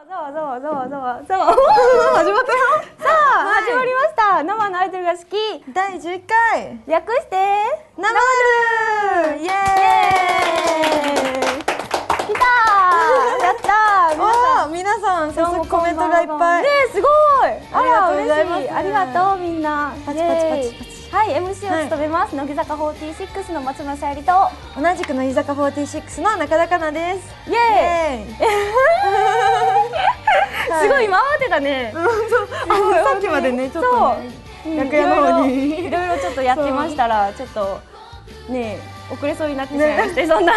始まったよ。 さあ、始まりました。生のアイドルが好き第11回略して生アルイエーイ。 来たー。やったー。 皆さん早速コメントがいっぱいねえ、すごい。 ありがとうございます。 ありがとうみんな。 パチパチパチパチ。 はい、MC を務めます乃木坂46の松村沙友里と同じく乃木坂46の中田香菜です。 イエーイ。すごい今慌てたね。 さっきまでねちょっとね楽屋の方にいろいろちょっとやってましたらちょっとね遅れそうになってしまいましてそんな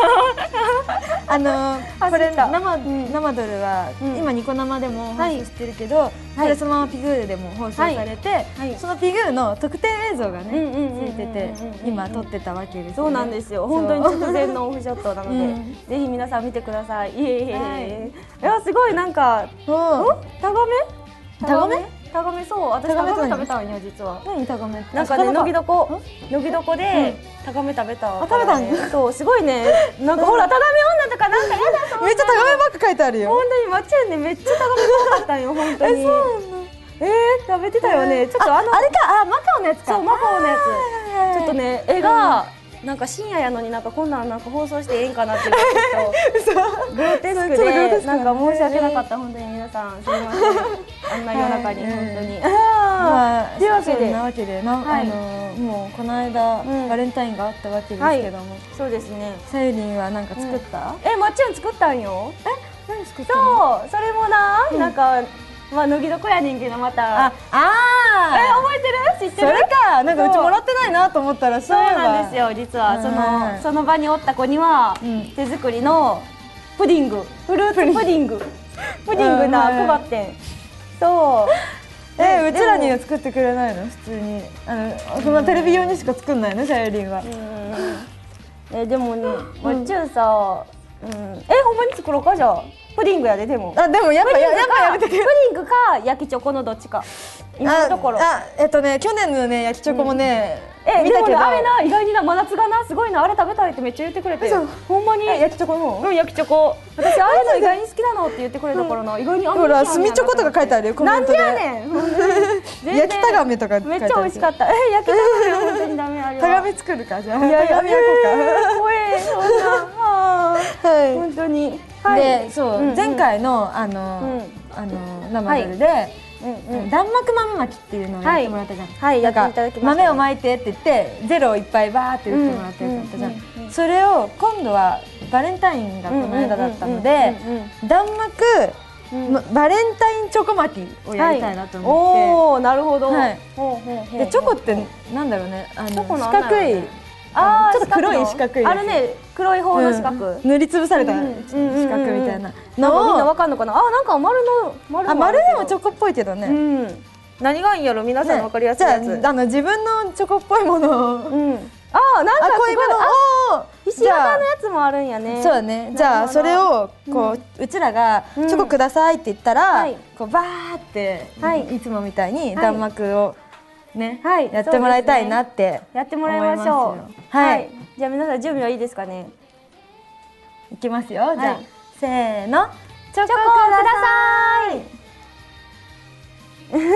これ生ドルは今ニコ生でも放送してるけどこれそのままピグーでも放送されてそのピグーの特典映像がねついてて今撮ってたわけです。 そうなんですよ。本当に直前のオフショットなのでぜひ皆さん見てください。いやすごいなんかタガメそう私タガメ食べたんや実は。 何タガメってなんかね乃木床でタガメ食べた。 食べたんそうすごいねなんかほらタガメ女とかなんかやだと思ってめっちゃタガメばっか書いてあるよ。 本当にまっちゃんねめっちゃタガメ多かったんよ本当に。食べてたよね。ちょっとあれかマカオのやつか。 そうマカオのやつちょっとね絵がなんか深夜やのになんかこんなんなんか放送してええんかなっていうちょっとグロテスクでなんか申し訳なかった本当に皆さんすみませんあんな夜中に本当に。 というわけでもうこの間バレンタインがあったわけですけどもそうですね。 さゆりんは何か作った？ まっちゃん作ったんよ。 何作ったの？ そうそれもなんかまあ乃木床やねんけどまた覚えてる？知ってる？ それかなんかうちもらってないなと思ったらそうなんですよ。実はその場におった子には手作りのプディングフルーツプディングな配ってん。そううちらには作ってくれないの？普通にそんなテレビ用にしか作んないの？さゆりんは。 でもねまっちゃんさほんまに作ろうかじゃあ。プディングやででも。 でもやっぱやめてくれ。 プディングか焼きチョコのどっちか。今のところ。 去年のね焼きチョコもね見たけどあれな意外にな真夏がなすごいなあれ食べたいってめっちゃ言ってくれて。ほんまに焼きチョコの方？ 焼きチョコ。私あれの意外に好きなのって言ってくれたからな意外にあんなに。 ほら炭チョコとか書いてあるよコメントで。 なんでやねん。 焼きタガメとか書いてある。 めっちゃ美味しかった。焼きタガメ本当にダメあれは。 タガメ作るかじゃあ。 いやタガメ焼こうか。 怖えそんな。本当に。 でそう前回の生ドルで弾幕豆まきっていうのをやってもらったじゃん。 はいやっていただきました。 豆をまいてって言ってゼロをいっぱいバーって打ってもらったやつだったじゃん。それを今度はバレンタインがこの間だったので弾幕バレンタインチョコ巻きをやりたいなと思って。 おおなるほど。 でチョコってなんだろうね四角いちょっと黒い四角いあるね黒い方の四角塗りつぶされた四角みたいなのをみんなわかんのかな。なんか丸でもチョコっぽいけどね。 何がいいんやろ皆さんわかりやすいやつ。 じゃあ自分のチョコっぽいものをなんか濃いめのひし形のやつもあるんやね。 そうだね。じゃあそれをこううちらがチョコくださいって言ったらこうバーっていつもみたいに弾幕をねやってもらいたいなってやってもらいましょう。はいじゃあ皆さん準備はいいですかね。 いきますよ。じゃあせーのチョコください。 お来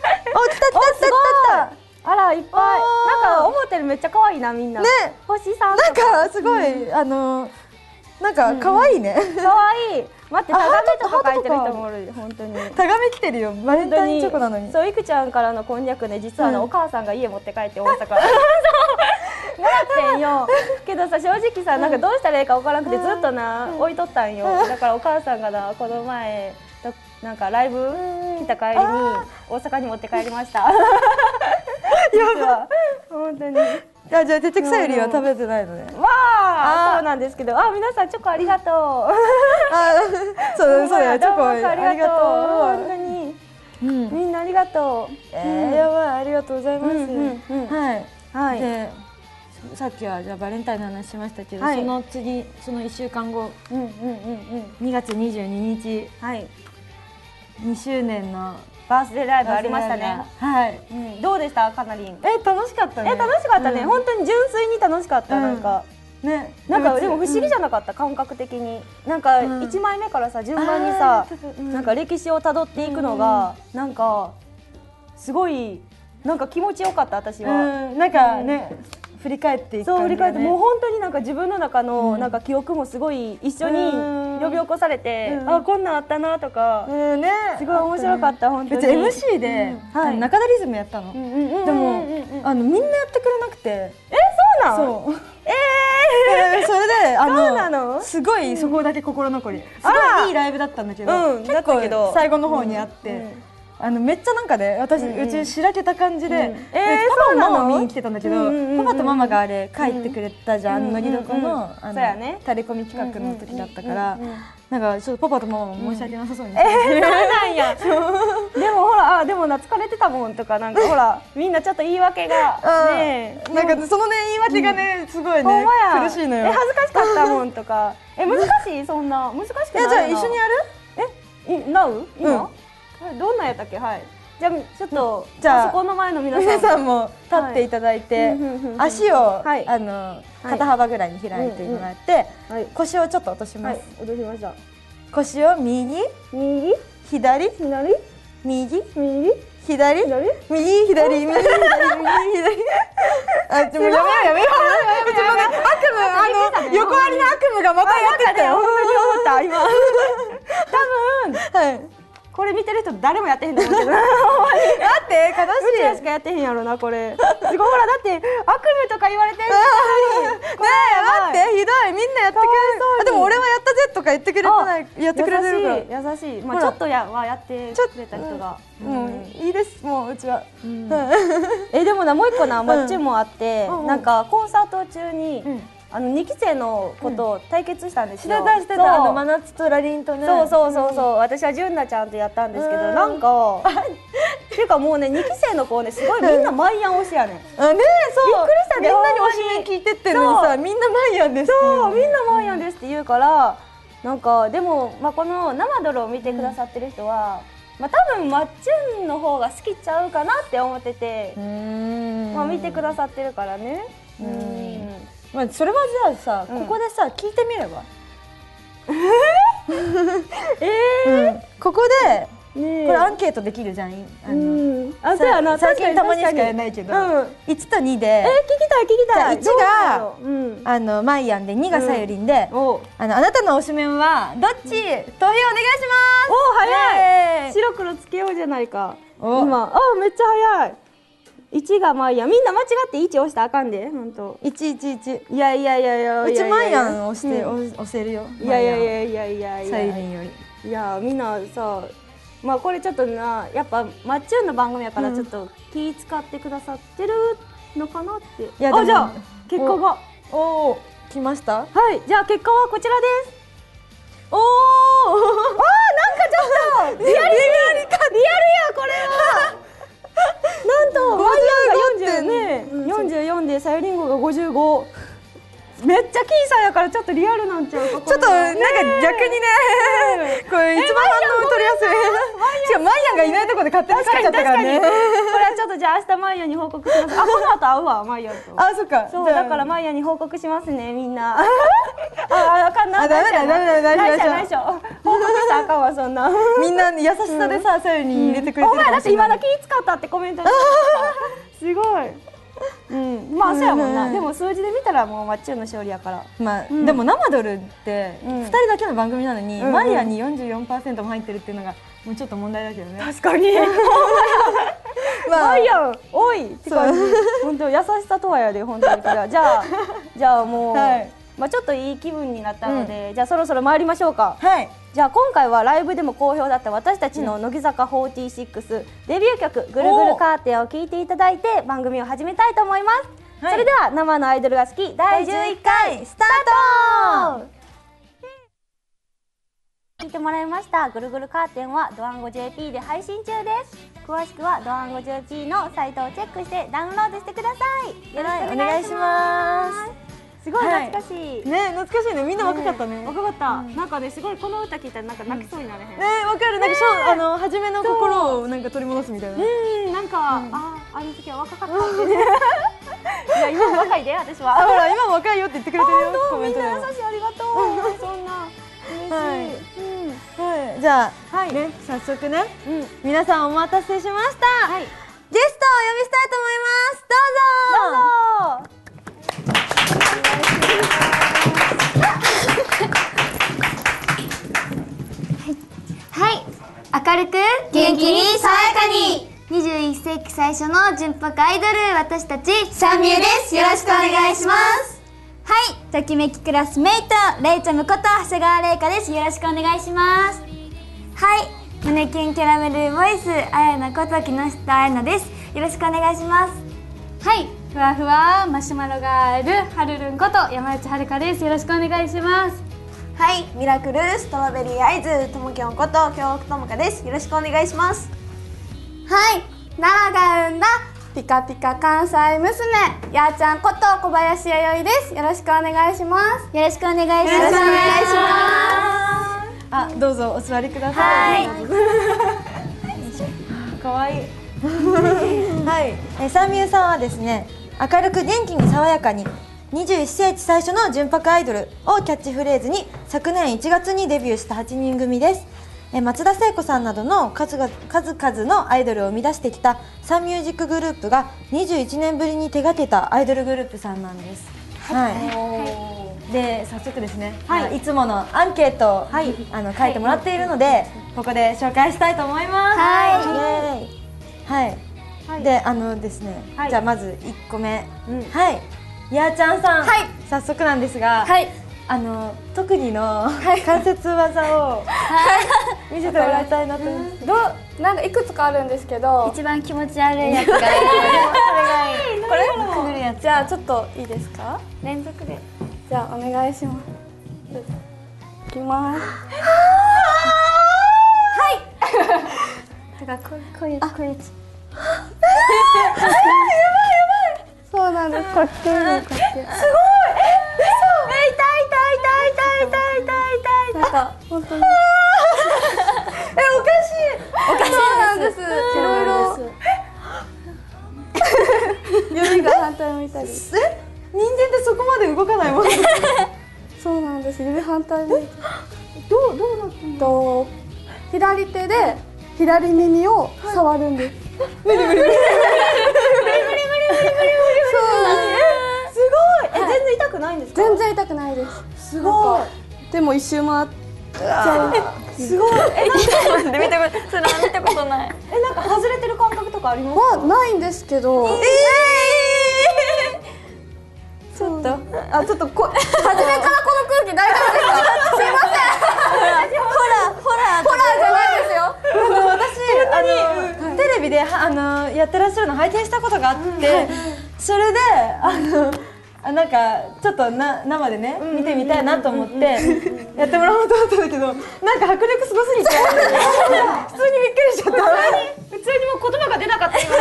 た。 あらいっぱい。なんか思ったよりめっちゃ可愛いなみんな。ね。星さん。 なんかすごいなんか可愛いね。 可愛い。待ってタガメとか書いてる人もおる本当に。 タガメ来てるよ。バレンタインチョコなのに。 そういくちゃんからのこんにゃくね実はお母さんが家持って帰って大阪。もらってんよ。けどさ正直さなんかどうしたらいいか分からなくてずっとな置いとったんよ。だからお母さんがなこの前なんかライブ来た帰りに大阪に持って帰りました。やば本当に。 じゃあてちくさゆりは食べてないのね。 わあそうなんですけど皆さんチョコありがとう。 そうやチョコありがとう。 本当にみんなありがとう。 やばいありがとうございます。 はい。 でさっきはじゃあバレンタインの話しましたけどその次その1週間後2月22日2周年のバースデーライブありましたね。 はい。 どうでしたかなりん？ 楽しかったね。 楽しかったね。本当に純粋に楽しかった。なんかね、 なんかでも不思議じゃなかった、感覚的に。なんか1枚目からさ順番にさ、なんか歴史をたどっていくのがなんかすごいなんか気持ちよかった、私は。 なんかね、振り返っていく感じがね。 そう振り返ってもう本当になんか自分の中のなんか記憶もすごい一緒に呼び起こされて、あこんなんあったなとか、すごい面白かった本当に。 うち MC で中田リズムやったの。でもみんなやってくれなくて。 そうなの？そう。 それでそうなの？ すごいそこだけ心残り。すごいいいライブだったんだけど、結構最後の方にあって。めっちゃなんかね、うちしらけた感じで、パパとママ見に来てたんだけど、パパとママがあれ帰ってくれたじゃん、乃木坂のタレコミ企画の時だったから、なんかちょっとパパとママも申し訳なさそうに。そうなんや。でもほら、でも疲れてたもんとか、なんかほらみんなちょっと言い訳がね、 なんかそのね言い訳がねすごいね苦しいのよ。 恥ずかしかったもんとか、難しい、そんな難しくない。 じゃあ一緒にやる？なう？今？どんなんやったっけ？はい。じゃあちょっとあそこの前の皆さんも立っていただいて、足を肩幅ぐらいに開いてもらって、腰をちょっと落とします。 落としました。 腰を右、左、右、左、右、左、右、左。あ、でもやめよう。うちもね、悪夢、横ありの悪夢がまたやってきたよ。 本当に思った、今。多分。これ見てる人誰もやってへんと思うけど。だって悲しい。 うちらしかやってへんやろなこれ。すごいほらだって悪夢とか言われてるのに。 ねえ待ってひどい、みんなやってくれる。でも俺はやったぜとか言ってくれてない、やってくれてるから。 優しい。まあちょっとやってくれた人が。 もういいです、もううちは。 でもなもう一個なマッチもあって、なんかコンサート中に。2期生のことを対決したんですよ。 してた真夏とラリンとね。 そう私は純奈ちゃんとやったんですけど、なんかっていうかもうね2期生の子ねすごいみんなマイアン推しやねん。ねえ、そうびっくりしたね。みんなに推しメン聞いてってんのにさ、みんなマイアンです。 そうみんなマイアンですって言うから、なんかでもこの生ドルを見てくださってる人は多分マッチュンの方が好きちゃうかなって思ってて、見てくださってるからね。 それはじゃあさ、ここでさ聞いてみれば。ここでこれアンケートできるじゃん。最近たまにしかやらないけど、1と2で。 聞きたい。 1がマイアンで、2がさゆりんで、あなたの推しメンはどっち？投票お願いします。 お早い。白黒つけようじゃないか。今めっちゃ早い。1がマイアン、みんな間違って1押したらあかんで、本当。 111。 いや。 うちマイアン押して押せるよ。 いや。 さゆりんより。 いやみんなさ、これちょっとなやっぱマッチュンの番組やからちょっと気使ってくださってるのかなって。じゃあ結果が来ました。 はい、じゃあ結果はこちらです。なんかちょっとリアルやこれは。なんとマイアンが44でさゆりんごが55。めっちゃ僅差やからちょっとリアルなんちゃうか。 ちょっとなんか逆にね、これ一番反応取りやすい。しかもマイアンがいないところで勝手に書いちゃったからね。 これはちょっとじゃあ明日マイアンに報告します。この後会うわマイアンと。 そっか。 そうだからマイアンに報告しますねみんな。あかんな。 ダメだ。 報告したらあかんわそんな。 みんな優しさでさ、さゆりに入れてくれてる。 お前だって今だけ気使ったってコメント。すごい。そうやもんな。でも数字で見たらもうマッチュンの勝利やから。 でも生ドルって2人だけの番組なのにマイアンに 44% も入ってるっていうのがもうちょっと問題だけどね。 確かに。マイアン多いって感じ。本当優しさとはやで本当に。じゃあもうちょっといい気分になったので、じゃあそろそろ参りましょうか。じゃあ今回はライブでも好評だった私たちの乃木坂46デビュー曲「ぐるぐるカーテン」を聴いていただいて番組を始めたいと思います。それでは生のアイドルが好き第11回スタート。聴いてもらいました「ぐるぐるカーテン」はドワンゴ JP で配信中です。詳しくはドワンゴ JP のサイトをチェックしてダウンロードしてください。よろしくお願いします。すごい懐かしいね。懐かしいね。みんな若かったね。 若かった。なんかねすごいこの歌聞いたらなんか泣きそうになれへん。 わかる。なんか初めの心をなんか取り戻すみたいな。 なんかあの時は若かったってね。いや今若いで私は。 ほら今も若いよって言ってくれてるよコメンみんトでも。 な優しいありがとう。そんな嬉しい。 はい、じゃあ、 はいね、早速ね、 うん皆さんお待たせしました。 はい。 ゲストをお呼びしたいと思います。どうぞ。 はい、明るく元気に爽やかに21世紀最初の純白アイドル、私たちサンミューです。よろしくお願いします。はい、ときめきクラスメイトレイチャムこと長谷川玲香です。よろしくお願いします。はい、胸キュンキャラメルボイスあやなこと木下あやなです。よろしくお願いします。はい、ふわふわマシュマロガールはるるんこと山内はるかです。よろしくお願いします。 はい、ミラクルストロベリーアイズともきょんこと京極ともかです。よろしくお願いします。 はい、奈良が生んだピカピカ関西娘やーちゃんこと小林弥生です。よろしくお願いします。よろしくお願いします。よろしくお願いしあ、どうぞお座りください。可愛いい。はい、サンミューさんはですね、明るく元気に爽やかに21世紀最初の純白アイドルをキャッチフレーズに昨年1月にデビューした8人組です。松田聖子さんなどの数々のアイドルを生み出してきたサンミュージックグループが21年ぶりに手掛けたアイドルグループさんなんです。はい、で早速ですね、いつものアンケートを、書いてもらっているので、ここで紹介したいと思います。はい、でですね、じゃあまず1個目、はい、やーちゃんさん、早速なんですが、特技の関節技を見せてもらいたいなと思います。 なんかいくつかあるんですけど、 一番気持ち悪いやつがこれくぐるやつ。 じゃあちょっといいですか？連続で。じゃあお願いします。いきます。はい。だからこういうやつ。そうなんです。こっちにこっち。すごい。痛い。なんか本当に。おかしい。そうなんです。いろいろ。指が反対向いたり。 人間ってそこまで動かないもん。 そうなんです。指反対向いて。どうなってんの？左手で左耳を触るんです。無理。そうなんです。すごい。全然痛くないんですか？全然痛くないです。すごい。でも一周回っちゃう。すごい。なんで見たことない。なんか外れてる感覚とかありますか？はないんですけど。ちょっと初めからこの空気大丈夫ですか？すいません。ホラーじゃないですよ。 私テレビでやってらっしゃるの拝見したことがあって、それでなんかちょっと生でね見てみたいなと思ってやってもらおうと思ったんだけど、なんか迫力すごすぎて普通にびっくりしちゃった。普通にもう言葉が出なかった今。はい、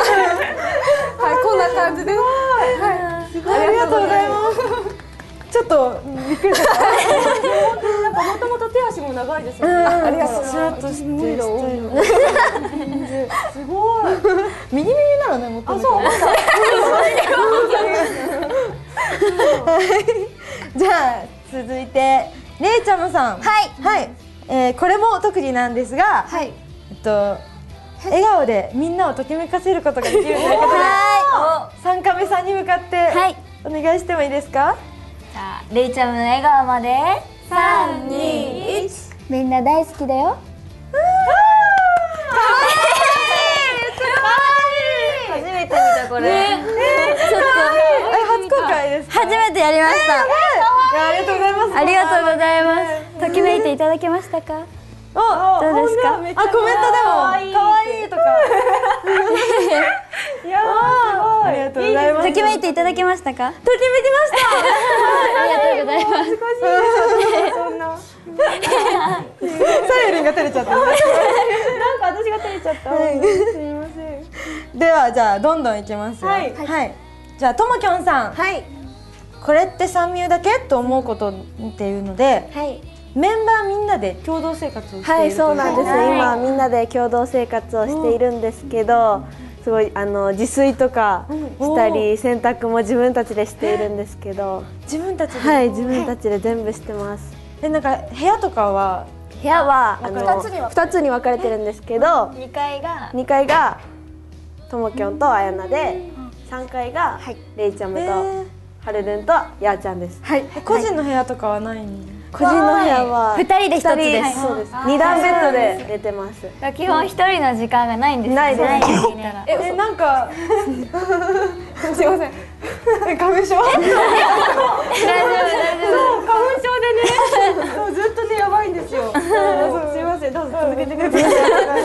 こんな感じです。ありがとうございます。ちょっとびっくりしちゃった。なんかもともと手足も長いですよね。ありがとう。シュッとしてすごい。ミニミニなのね、もともと。あ、そう。じゃあ続いてれいちゃむさん。はい。これも特技なんですが、笑顔でみんなをときめかせることができるということで、3カメさんに向かってお願いしてもいいですか？ じゃあれいちゃむの笑顔まで3、2、1。みんな大好きだよ。 初めて見たこれ。 初公開ですか？ 初めてやりました。 ありがとうございます。 ありがとうございます。ときめいていただけましたか？どうですか？ コメントでも可愛いとか。いやありがとうございます。 ときめいていただけましたか？ ときめきました。 ありがとうございます。 そんな。 サイレンが照れちゃった。 なんか私が照れちゃった。すみません。 ではじゃあどんどんいきますよ。はい。じゃあともきょんさん。はい。これってサンミューだけと思うことっていうので、メンバーみんなで共同生活をしている。 はい、そうなんです。今みんなで共同生活をしているんですけど、 すごい自炊とかしたり、洗濯も自分たちでしているんですけど、 自分たちで、 はい自分たちで全部してます。 なんか部屋とかは部屋は 2 つに分かれてるんですけど、 2階が 2階がともきょんとあやなで、3階がれいちゃんとはるるんとやーちゃんです。 はい。個人の部屋とかはないの？ 個人の部屋は 2人で1つです。 そうです。2段ベッドで寝てます。 基本1人の時間がないんです。 ないです。 なんかすいません。花粉症？大丈夫大丈夫。花粉症でね、ずっとねやばいんですよ。すいません、どうぞ続けてください。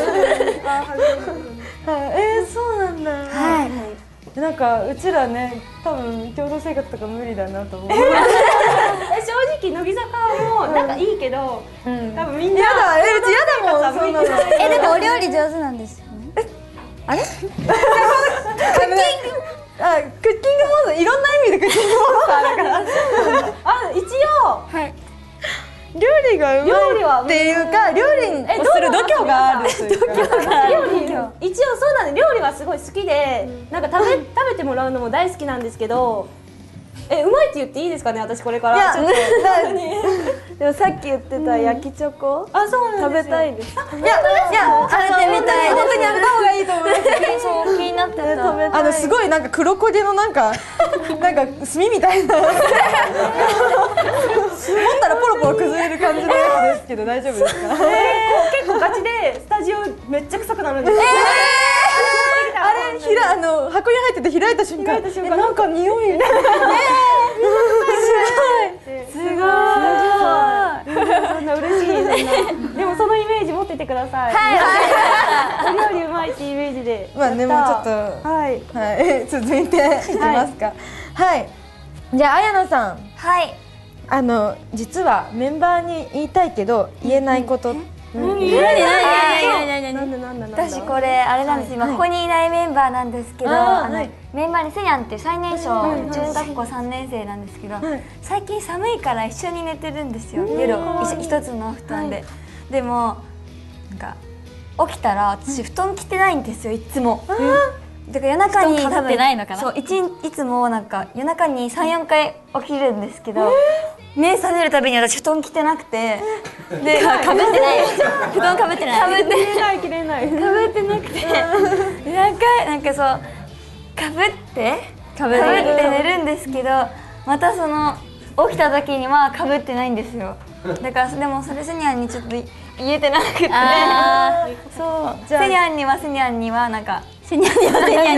そうなんだ。はい。なんかうちらね、多分共同生活とか無理だなと思う。 正直乃木坂もなんかいいけど、多分みんなやだ、うちやだもん。そうなの。 でもお料理上手なんですよね。あれ？クッキング。 クッキングモード、いろんな意味でクッキングモードあるから。 一応料理がうまいっていうか、料理をする度胸があるというか。 一応そうなんで、料理はすごい好きで、なんか食べてもらうのも大好きなんですけど、うまいって言っていいですかね、私これから。ちょっとでもさっき言ってた焼きチョコ、食べたいです。 食べてみたい。 本当にやめた方がいいと思います。 そう気になってた。 すごいなんか黒焦げのなんか炭みたいな。持ったらポロポロ崩れる感じのやつですけど大丈夫ですか？ 結構ガチでスタジオめっちゃ臭くなるんです。 あれ箱に入ってて開いた瞬間なんか匂い。 すごい。そんな嬉しい。でもそのイメージ持っててください。はい。お料理うまいってイメージで。 まあね、もうちょっとはい続いていきますか。はい。じゃああやなさん。 はい。 実はメンバーに言いたいけど言えないこと。 私これあれなんです。今ここにいないメンバーなんですけど、メンバーにせにゃんっていう最年少中学校3年生なんですけど、最近寒いから一緒に寝てるんですよ。夜一つの布団で。でもなんか起きたら私布団着てないんですよ、いつも。だから夜中に多分そういつもなんか夜中に3、4回起きるんですけど、目覚めるたびに私布団着てなくて、でかぶってない、布団かぶってない、かぶってなくて、なんかそうかぶって寝るんですけど、また起きた時にはかぶってないんですよ。だからでもそれセニャンにちょっと言えてなくて、そうセニャンにはなんか。セニャン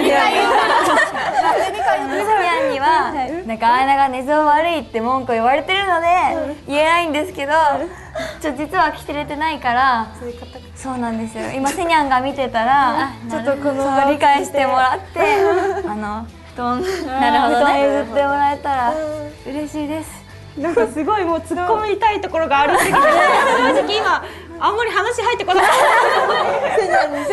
にはなんかあやなが寝相悪いって文句言われてるので言えないんですけど、実は着てれてないから、そうなんですよ。今セニャンが見てたらちょっと理解してもらって布団譲ってもらえたら嬉しいです。 なんかすごいもう突っ込みたいところがあるすぎて、正直今あんまり話入ってこなかった。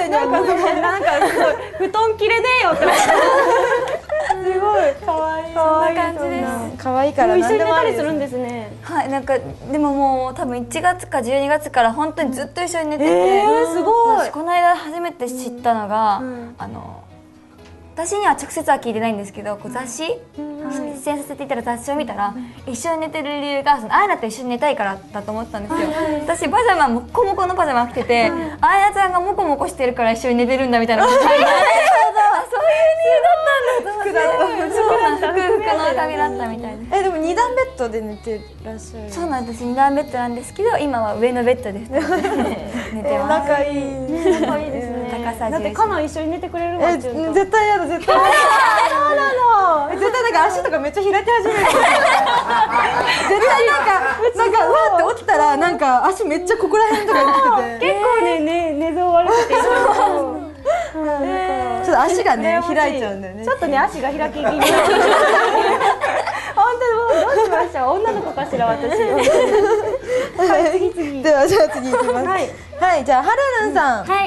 なんかすごい布団切れねえよって思って。すごい可愛い。そんな感じです。 可愛いから一緒に寝たりするんですね。 はい、なんかでももう多分1月か12月から本当にずっと一緒に寝てて、 すごい。 この間初めて知ったのが私には直接は聞いてないんですけど、雑誌出演させていただいた雑誌を見たら、一緒に寝てる理由があやなと一緒に寝たいからだと思ったんですよ。私パジャマもこもこのパジャマ着てて、あやなちゃんがモコモコしてるから一緒に寝てるんだみたいなことを書いてあって、そういう理由だったんだと思って、服のおかげだったみたいです。 でも2段ベッドで寝てらっしゃる？ そうなんです。2段ベッドなんですけど、今は上のベッドで寝てます。 仲いい。 仲いいですね。 高さ11。 だってカナ一緒に寝てくれるわ。 絶対やだ、絶対。そうなの。絶対なんか足とかめっちゃ開き始める。絶対なんかうわって起きたらなんか足めっちゃここら辺とか言ってて。 結構ね寝相悪くて。ちょっと足がね開いちゃうんだよね。 ちょっとね足が開き気味。本当にもうどうしました？女の子かしら私。 次。ではじゃあ次いきます。はい、じゃあはるるんさん。 はい。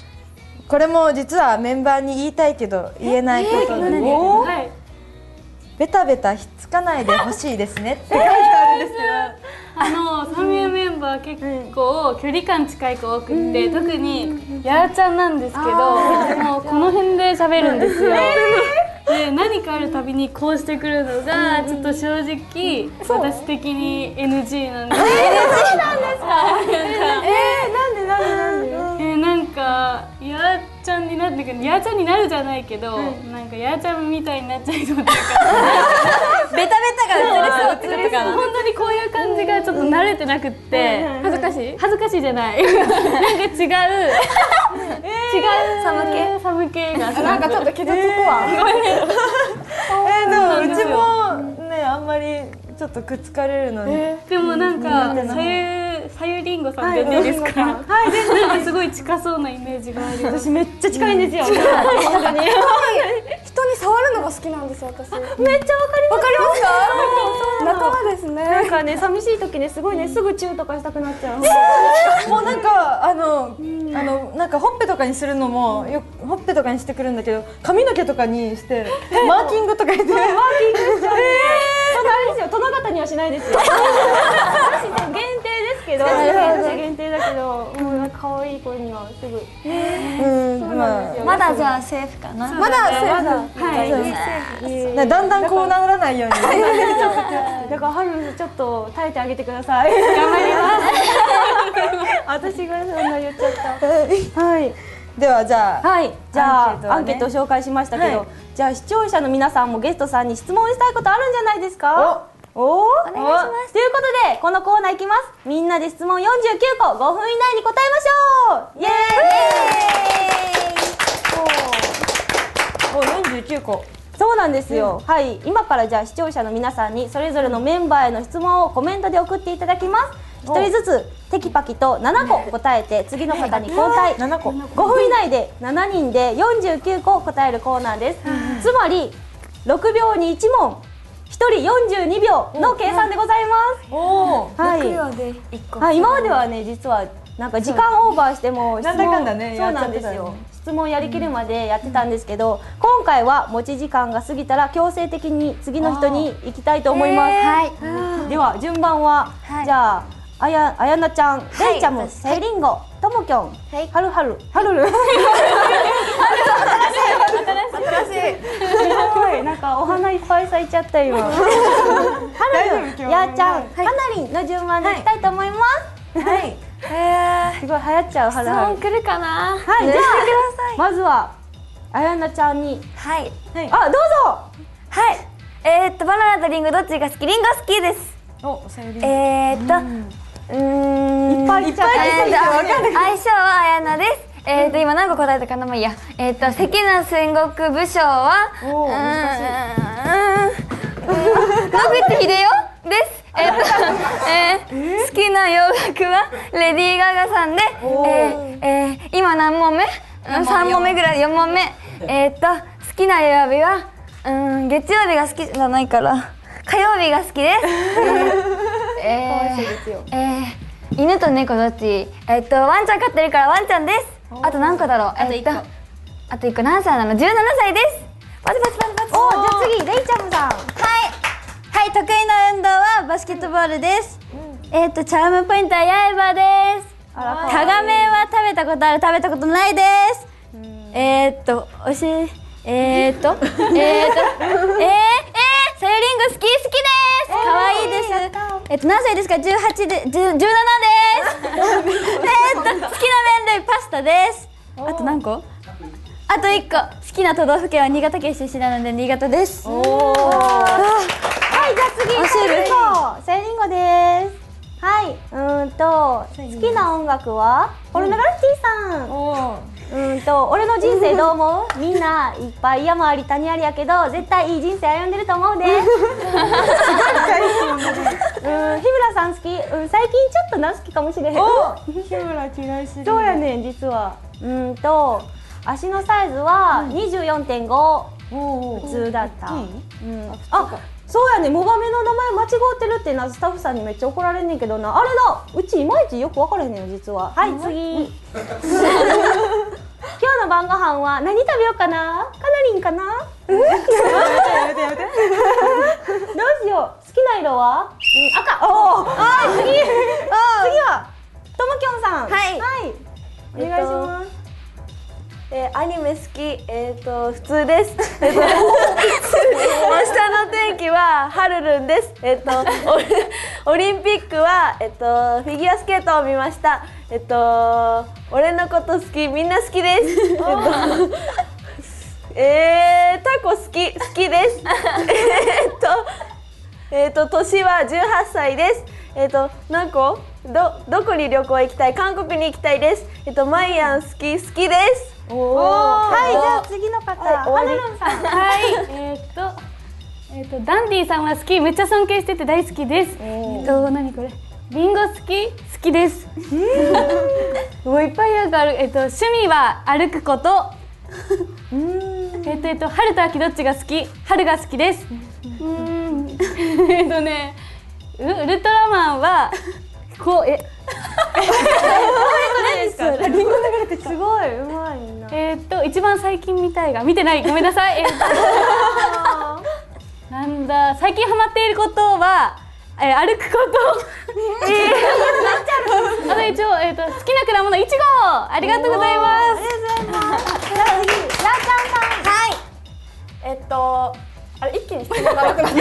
これも実はメンバーに言いたいけど言えないことなんです。 ベタベタひっつかないでほしいですねって書いてあるんですけど、 サミュメンバー結構距離感近い子多くって、特にやーちゃんなんですけど、もうこの辺で喋るんですよ。で何かあるたびにこうしてくるのがちょっと正直私的に NG なんです。 そうなんですか。なんでなんかやーちゃんになってくる、やーちゃんになるじゃないけど、なんかやーちゃんみたいになっちゃいそうっていうか、 ベタベタが映りそうってことかな。 本当にこういう感じがちょっと慣れてなくって、恥ずかしいじゃない。なんか違うサム系がなんかちょっと傷つくわ。 でもうちもねあんまりちょっとくっつかれるので、 でもなんかさゆりんごさんっていいですか？はい、なんかすごい近そうなイメージがあります。 私めっちゃ近いんですよ。人に触るのが好きなんですよ、私。めっちゃわかります。わかりますか？仲間ですね。なんかね、寂しい時ね、すごいね、すぐチューとかしたくなっちゃう。 もうなんかなんかほっぺとかにするのもほっぺとかにしてくるんだけど、髪の毛とかにしてマーキングとかしてマーキングしちゃうんですよ。 そんなあれですよ、殿方にはしないですよ。限定ですけど、限定だけど、もうなんか可愛い子にはすぐ。 まだじゃあセーフかな。 まだはい。 だんだんこうならないように。 だから春ちょっと耐えてあげてください。頑張ります。私がそんな言っちゃった。はい。 ではじゃあ、 じゃあアンケートを紹介しましたけど、じゃあ視聴者の皆さんもゲストさんに質問したいことあるんじゃないですか？お願いします。ということでこのコーナーいきます。みんなで質問49個5分以内に答えましょう。イエーイ。 49個。 そうなんですよ。はい、今からじゃあ視聴者の皆さんにそれぞれのメンバーへの質問をコメントで送っていただきます。1人ずつテキパキと7個答えて次の方に交代。 7個。 5分以内で7人で49個答えるコーナーです。つまり6秒に1問、1人42秒の計算でございます。はい。 6秒で1個。 はい、今まではね実はなんか時間オーバーしてもなんだかんだねそうなんですよ。質問やりきるまでやってたんですけど、今回は持ち時間が過ぎたら強制的に次の人に行きたいと思います。では順番はじゃああやなちゃん、れいちゃむ、せいりんご、ともきょん、はるる。すごいなんかお花いっぱい咲いちゃった今。はるる、やーちゃん、かなりんの順番でいきたいと思います。はい。すごい流行っちゃうはるはる。 来るかな。 はい、じゃあまずはあやなちゃんに。 はい。 あ、どうぞ。 はい。バナナとリンゴどっちが好き？リンゴ好きです。 いっぱいいっちゃった相性はあやなです。今何個答えたかな、まあいいや。関名戦国武将は野口英世です。好きな洋楽はレディー・ガガさんで、今何問目？3問目ぐらい、4問目。好きな曜日は月曜日が好きじゃないから火曜日が好きです。犬と猫どっち？ワンちゃん飼ってるからワンちゃんです。あと何個だろう？あと1個何歳なの？17歳です。パチパチパチパチ。 じゃあ次れいちゃむさん。 はい、得意な運動はバスケットボールです。チャームポイントは刃です。タガメは食べたことある？食べたことないです。さゆりんご好きです。可愛いです。何歳ですか？17です。好きな麺類パスタです。あと何個？あと1個。好きな都道府県は新潟県出身なので新潟です。 はい、じゃあ次さゆりんごです。はい、好きな音楽はポルノグラフィティさん。俺の人生どう思う？みんないっぱい山あり谷ありやけど絶対いい人生歩んでると思うで。日村さん好き？最近ちょっとな好きかもしれへん。 日村嫌いすぎる。 そうやねん実は。足のサイズは24.5。普通だった。あ、そうやね、モバメの名前間違ってるってなスタッフさんにめっちゃ怒られんねんけどな。あれだ、うちいまいちよく分からへんねん実は。はい、次。今日の晩ご飯は何食べようかな？かなりんかな？ どうしよう。好きな色は？赤。次はともきょんさん。はい。お願いします。 アニメ好き、普通です。明日の天気ははるるんです。オリンピックはフィギュアスケートを見ました。俺のこと好き、みんな好きです。タコ好きです。年は18歳です。何個？どこに旅行行きたい？韓国に行きたいです。マイアン好きです。 はい、じゃあ次の方、はるるんさん。 はい、ダンディさんは好き、めっちゃ尊敬してて大好きです。何これ？リンゴ好きです。もういっぱいある。趣味は歩くこと。春と秋どっちが好き？春が好きです。ウルトラマンはこうリンゴ流れてすごい、うまいな。 一番最近見たいが見てない、ごめんなさい。なんだ、最近ハマっていることは歩くこと。あと一応好きな果物いちご。ありがとうございます。 ありがとうございます。じゃあ次、らーちゃんさん。あれ一気に質問がなくなった。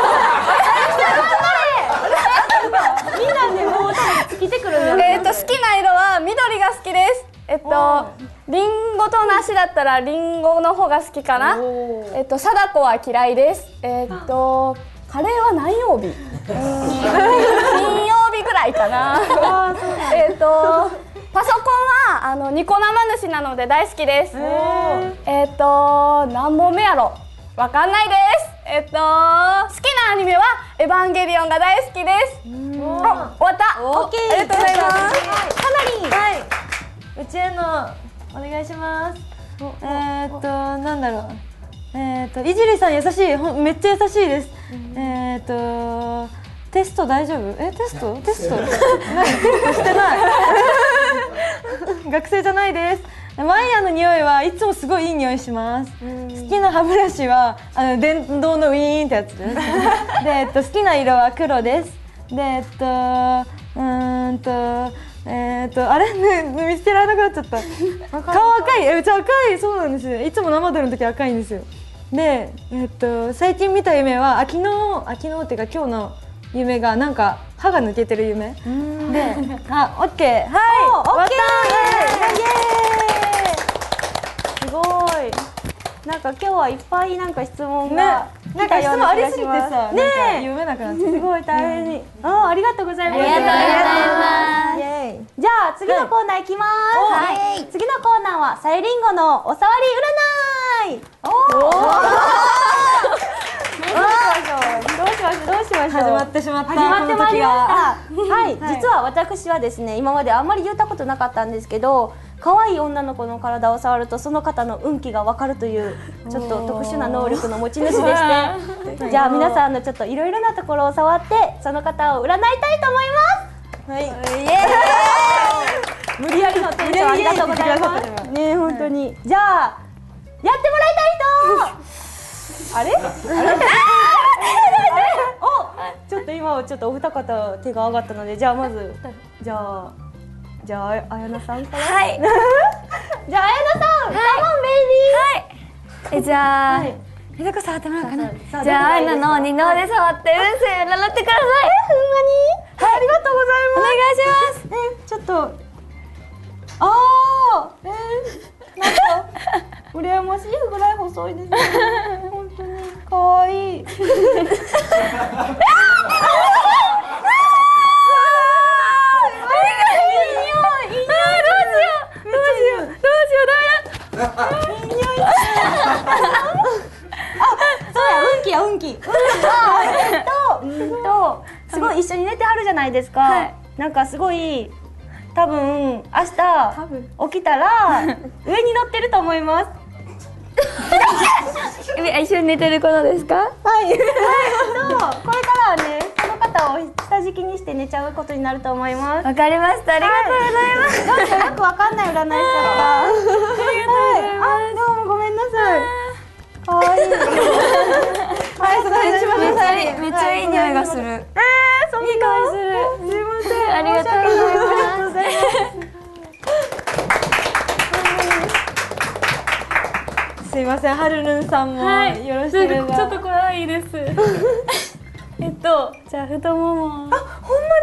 みんなでもう多分尽きてくるんだよ。 好きな色は緑が好きです。リンゴと梨だったらリンゴの方が好きかな。貞子は嫌いです。カレーは何曜日？金曜日ぐらいかな。パソコンはニコ生主なので大好きです。何本目やろ？わかんないです。好きなアニメはエヴァンゲリオンが大好きです。終わった。 オッケー。 ありがとうございます。 かなり。 はい、うちへのお願いします。なんだろう。いじりさん優しい、めっちゃ優しいです。テスト大丈夫？テスト？何？してない。学生じゃないです。マイヤーの匂いはいつもすごいいい匂いします。好きな歯ブラシは電動のウィーンってやつです。で、好きな色は黒です。で、あれね、見つけられなくなっちゃった。顔赤い、うち赤い、そうなんですよ。いつも生での時赤いんですよ。で、最近見た夢は昨日っていうか今日の夢がなんか歯が抜けてる夢。で、オッケー、はい、 オッケー。すごい。なんか今日はいっぱいなんか質問がなんか質問ありすぎてさ、 ねえ、 読めなくなっちゃう。 すごい大変に。ありがとうございます。 ありがとうございます。 じゃあ次のコーナー行きます。次のコーナーはさゆりんごのおさわり占い。どうしましょう。 始まってしまった。 始まってまいりました。はい、実は私はですね、今まであんまり言ったことなかったんですけど、可愛い女の子の体を触るとその方の運気がわかるというちょっと特殊な能力の持ち主でして、じゃあ皆さんのちょっといろいろなところを触ってその方を占いたいと思います。はい。イエーイ。無理やりのテンションありがとうございます。ね、本当に。じゃあやってもらいたい人。あれ？お、ちょっと今はちょっとお二方手が上がったので、じゃあまずじゃああやなさんから。はい。じゃああやなさん、カモンベイビー。 はい。じゃあどこ触ってもらおうかな。じゃああやなの二の腕触って運勢占ってください。ほんまに？はい、ありがとうございます。お願いします。 ちょっとなんか羨ましいぐらい細いですね。本当に可愛い。運気すごい一緒に寝てはるじゃないですか、はい、なんかすごい多分明日起きたら上に乗ってると思います。 一緒に寝てることですか？ はい、これからはね、その方を下敷きにして寝ちゃうことになると思います。 わかりました、ありがとうございます。 どうしよう、よくわかんない占い師さんが。どうもごめんなさい。可愛い。 はい、その辺しましょう。 めっちゃいい匂いがする。 そんないい香りする。すいません。 ありがとうございます。 すいません、はるるんさんもはいよろしければ。 ちょっと怖いです。じゃあ太もも。あ、ほんまですか？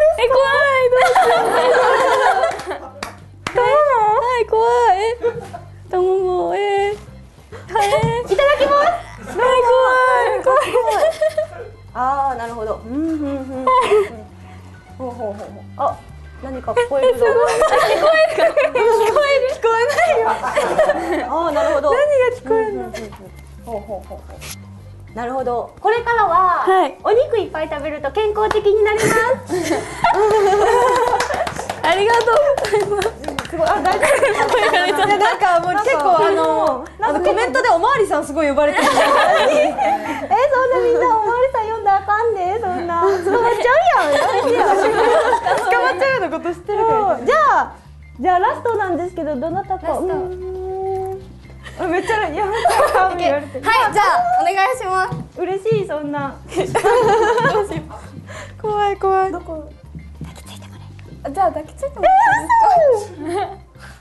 怖い。どうしよう。はい、怖い。太もも、はい。いただきます。怖い。 ああ、なるほど。ほうほうほうほう。あ、何か聞こえるぞ。聞こえないよ。ああ、なるほど。何が聞こえるの？ほうほうほうほう。なるほど。これからは、お肉いっぱい食べると健康的になります。 ありがとうございます。 すごい、あ、大丈夫。 なんかもう結構コメントでおまわりさんすごい呼ばれてる。 そんなみんなおまわりさん呼んだらあかんで、そんな捕まっちゃうやん。 捕まっちゃうようなこと知ってるから。 じゃあラストなんですけど、どなたか。めっちゃやめたら言われて。 はい、じゃあお願いします。 嬉しい、そんな。 怖い怖い。 じゃあ抱きついてもらっていいですか？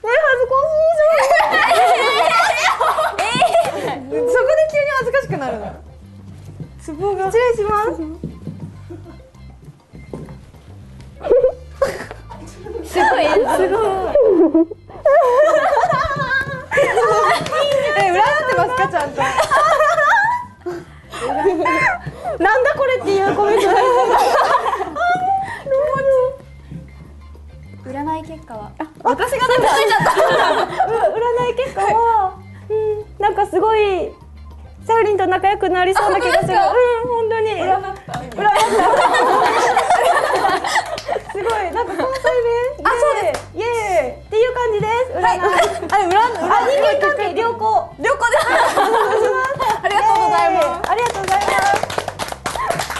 そこで急に恥ずかしくなるの。ツボが。 失礼します。 すごい。占ってますかちゃんと。 なんだこれっていうコメントが。 占い結果は私が出た。占い結果は、なんかすごいさゆりんと仲良くなりそうな気がする。本当に。占った。すごい、なんか関西弁。そうです。イエーイっていう感じです。占い。人間関係良好。 良好です。ありがとうございます。 ありがとうございます。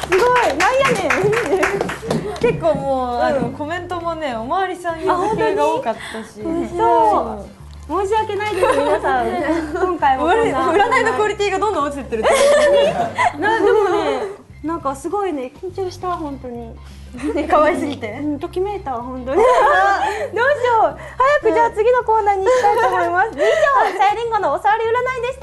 すごい、なんやねん。 結構もうコメントもね、おまわりさん呼ぶ系が多かったし。 そう。申し訳ないです、皆さん。今回も占いのクオリティがどんどん落ちてってる。 でもね、なんかすごいね、緊張した本当に。 可愛すぎて。 ときめいた本当に。どうしよう。早くじゃあ次のコーナーに行きたいと思います。以上、さゆりんごのおさわり占いでした。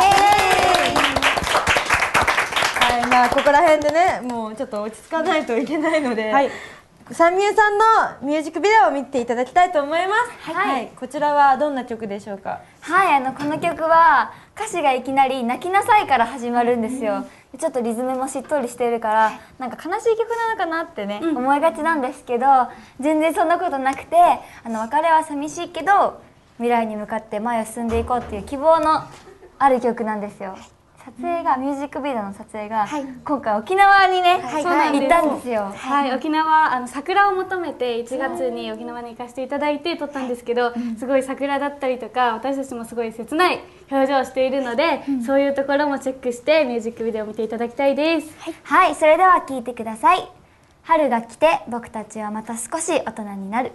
はい、まあここら辺でね、もうちょっと落ち着かないといけないので、サンミュさんのミュージックビデオを見ていただきたいと思います。はい、こちらはどんな曲でしょうか。 はい、この曲は歌詞がいきなり泣きなさいから始まるんですよ。ちょっとリズムもしっとりしているからなんか悲しい曲なのかなってね、思いがちなんですけど、全然そんなことなくて、別れは寂しいけど未来に向かって前を進んでいこうっていう希望のある曲なんですよ。撮影がミュージックビデオの撮影が、今回沖縄にね、行ったんですよ。 はい、沖縄桜を求めて1月に沖縄に行かせていただいて撮ったんですけど、すごい桜だったりとか私たちもすごい切ない表情をしているので、そういうところもチェックしてミュージックビデオを見ていただきたいです。 はい、それでは聴いてください。春が来て僕たちはまた少し大人になる。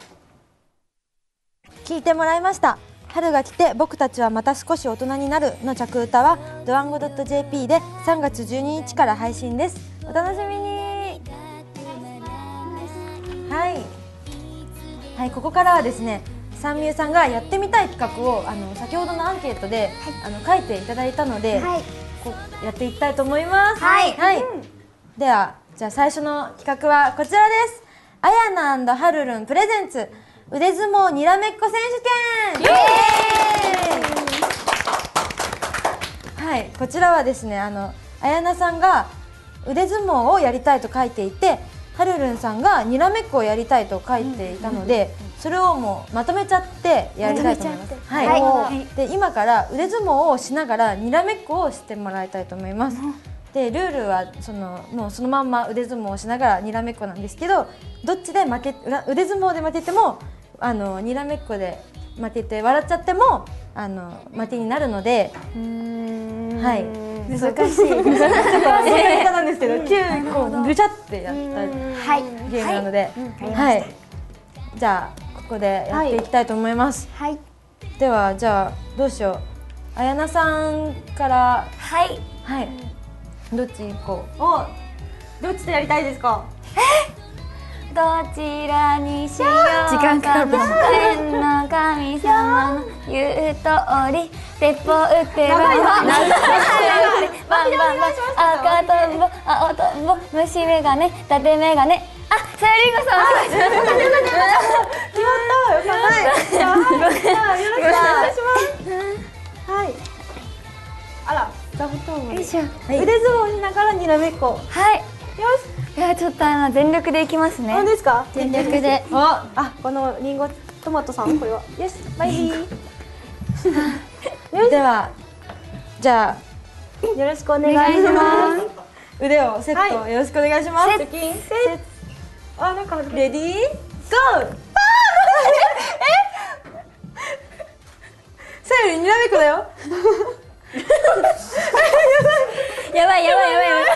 聞いてもらいました。春が来て僕たちはまた少し大人になるの着歌はドワンゴ .jp で3月12日から配信です。お楽しみに。はい、ここからはですね、サンミュさんがやってみたい企画を先ほどのアンケートで、書いていただいたので、やっていきたいと思います。ではじゃあ最初の企画はこちらです。あやな&はるるんプレゼンツ腕相撲にらめっこ選手権。はい、こちらはですね、あやなさんが腕相撲をやりたいと書いていて、はるるんさんがにらめっこをやりたいと書いていたので、それをもうまとめちゃってやりたいと思います。で今から腕相撲をしながらにらめっこをしてもらいたいと思います。でルールはもうそのまんま腕相撲をしながらにらめっこなんですけど、どっちで腕相撲で負けてもにらめっこで負けて笑っちゃっても負けになるので、はい、難しい。ちょっとそういう言い方なんですけど、9個ぐちゃってやったゲームなので、じゃあここでやっていきたいと思います。ではじゃあどうしよう。 あやなさんからはいはいどっち行こう。 お、どっちとやりたいですか？ どちらにしようか時間かかるかも天の神様の言う通り鉄砲撃ってバンバンバンバン赤とんぼ青とんぼ虫眼鏡伊達眼鏡あ、さゆりこさんはい。あら、座布団まで。 よいしょ腕相撲しながらにらめっこ。 はいよし。 いやちょっと全力でいきますね何ですか？ 全力であ、このリンゴトマトさんこれは。よし、バイビー。 ではじゃよろしくお願いします。 あ腕をセットよろしくお願いします。 セッあ、なんかレディーゴー。さゆりにらめっこだよ。 やばいやばいやばいやばい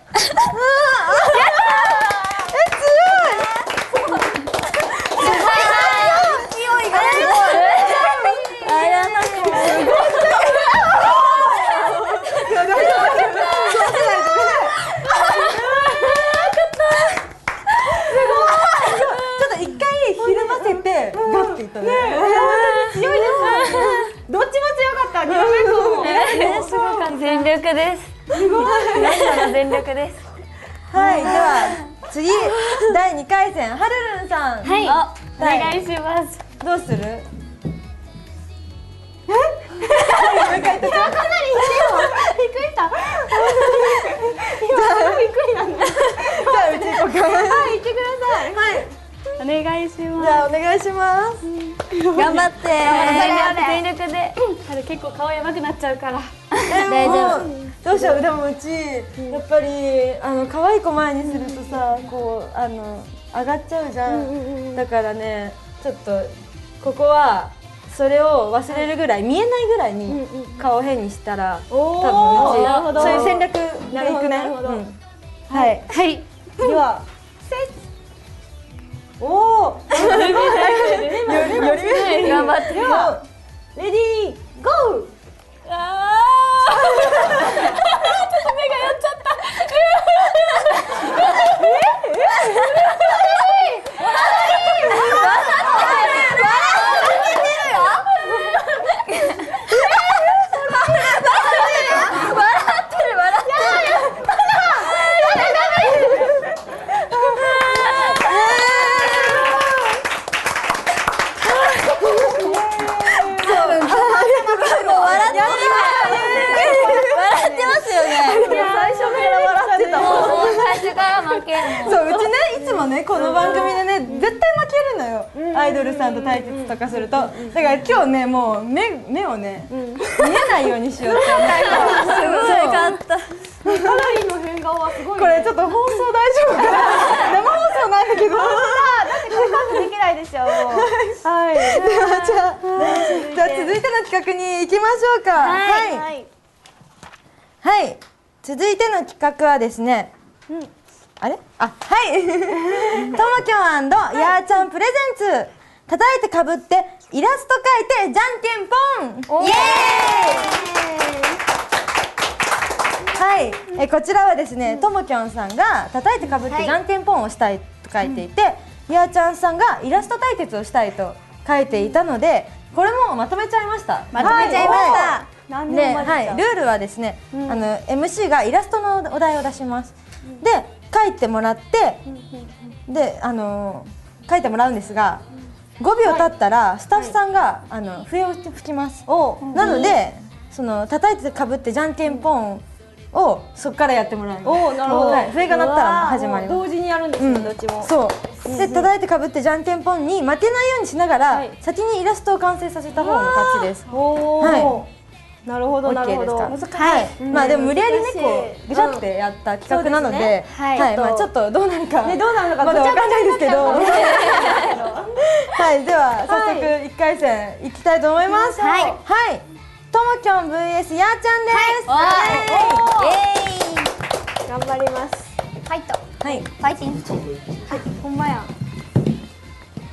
ちょっと一回ひるませてガッていったね。 強いです。どっちも強かった。にらめっこも。 すごかった全力ですすごい全力ですはい、では次第2回戦はるるんさん。 はい、 はお願いします。 どうする？じゃあうち行こうか。はい、行ってください。はい、 お願いします。 じゃあお願いします。 頑張って全力であれ結構顔やばくなっちゃうから。 大丈夫どうしよう。でもうちやっぱり可愛い子前にするとさ、こう上がっちゃうじゃん。だからね、ちょっとここはそれを忘れるぐらい、見えないぐらいに顔変にしたら、多分なるほどうちそういう戦略でいくね。 なるほどうんはいはい。 では、おお。 頑張ってでは、レディーゴー。 そう、うちね、いつもね、この番組でね、絶対負けるのよ。アイドルさんと対決とかすると。だから今日ね、もう目をね、見えないようにしようって思って。 よかったかなりの変顔はすごい。 これちょっと放送大丈夫かな。生放送なんだけど。 できないでしょ。はい。 じゃあ続いての企画に行きましょうか。はいはい続いての企画はですね、あれはいともきょん&やーちゃんプレゼンツ、叩いてかぶってイラスト描いてじゃんけんぽんイエーイ。はい、こちらはですね、ともきょんさんが叩いてかぶってじゃんけんぽんをしたいと書いていて、やーちゃんさんがイラスト対決をしたいと書いていたので、これもまとめちゃいました。 まとめちゃいましたで、はい、ルールはですね、MC がイラストのお題を出します。で、書いてもらって、で、書いてもらうんですが、5秒経ったらスタッフさんが笛を吹きます。なので、その叩いてかぶってじゃんけんぽんをそこからやってもらう。 おお、なるほど。 はい、笛が鳴ったら始まります。 同時にやるんですね、どっちも。 そうで、叩いてかぶってじゃんけんぽんに負けないようにしながら、先にイラストを完成させた方の勝ちです。 はい。なるほど、なるほど。 はい、まあでも無理やりね、こうぐちゃってやった企画なので、はい、まあちょっとどうなるかまだわかんないですけど、はい、では早速1回戦いきたいと思います。はい、ともきょん VS やーちゃんです。 頑張ります。 ファイトはい、 ファイティングほんまや。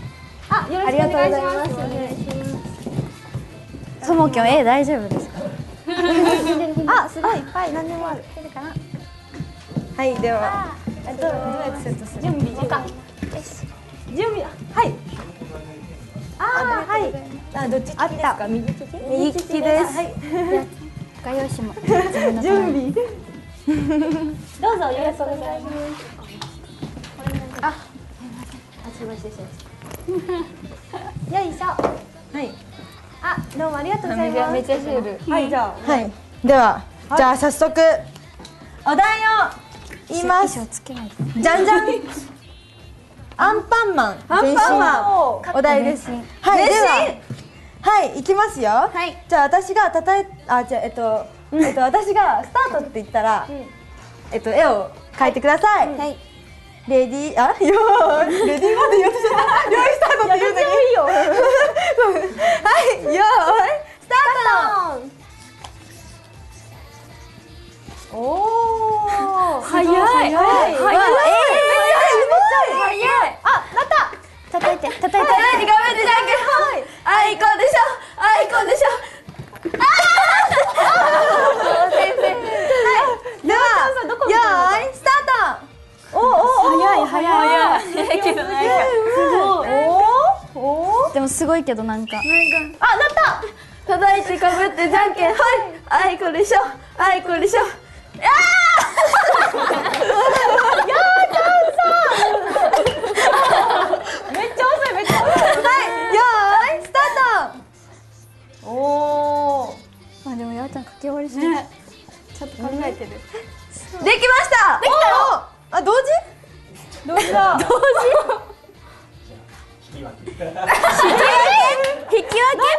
ありがとうございます。 ともきょん大丈夫ですか？ あ、すごいいっぱい何でもある。 はいではどうやってセットする？ 準備はい。はい。 あどっち利きですか？右利き？ 右利きです。 画用紙も準備。どうぞよろしくお願いします。よいしょ。 はいあ、どうもありがとうございます。 めっちゃシール。 はい、じゃあ。 はいではじゃあ早速お題を言います。じゃんじゃん。アンパンマン全身お題です。はいでははい行きますよ。はいじゃあ私が私がスタートって言ったら絵を描いてください。はいレディーレディーまで言おうとして用意スタートって言うんだけどいいよ。はい用意スタート。おお早い。 早い。 早い。 あ、なった。 叩いて頑張ってじゃんけん。はい。あいこでしょ。あいこでしょ。 では用意スタート。 早いけどなんかでもすごいけどなんかあ、なった。叩いてかぶってじゃんけん。はい。あいこでしょ。あいこでしょ。めっちゃ遅い。はい、よーいスタート。おお。 まあでもやーちゃん書き終わりしねちょっと考えてる。 できました。できたよ。 あ同時？ どうした？ 引き分けまさかの結果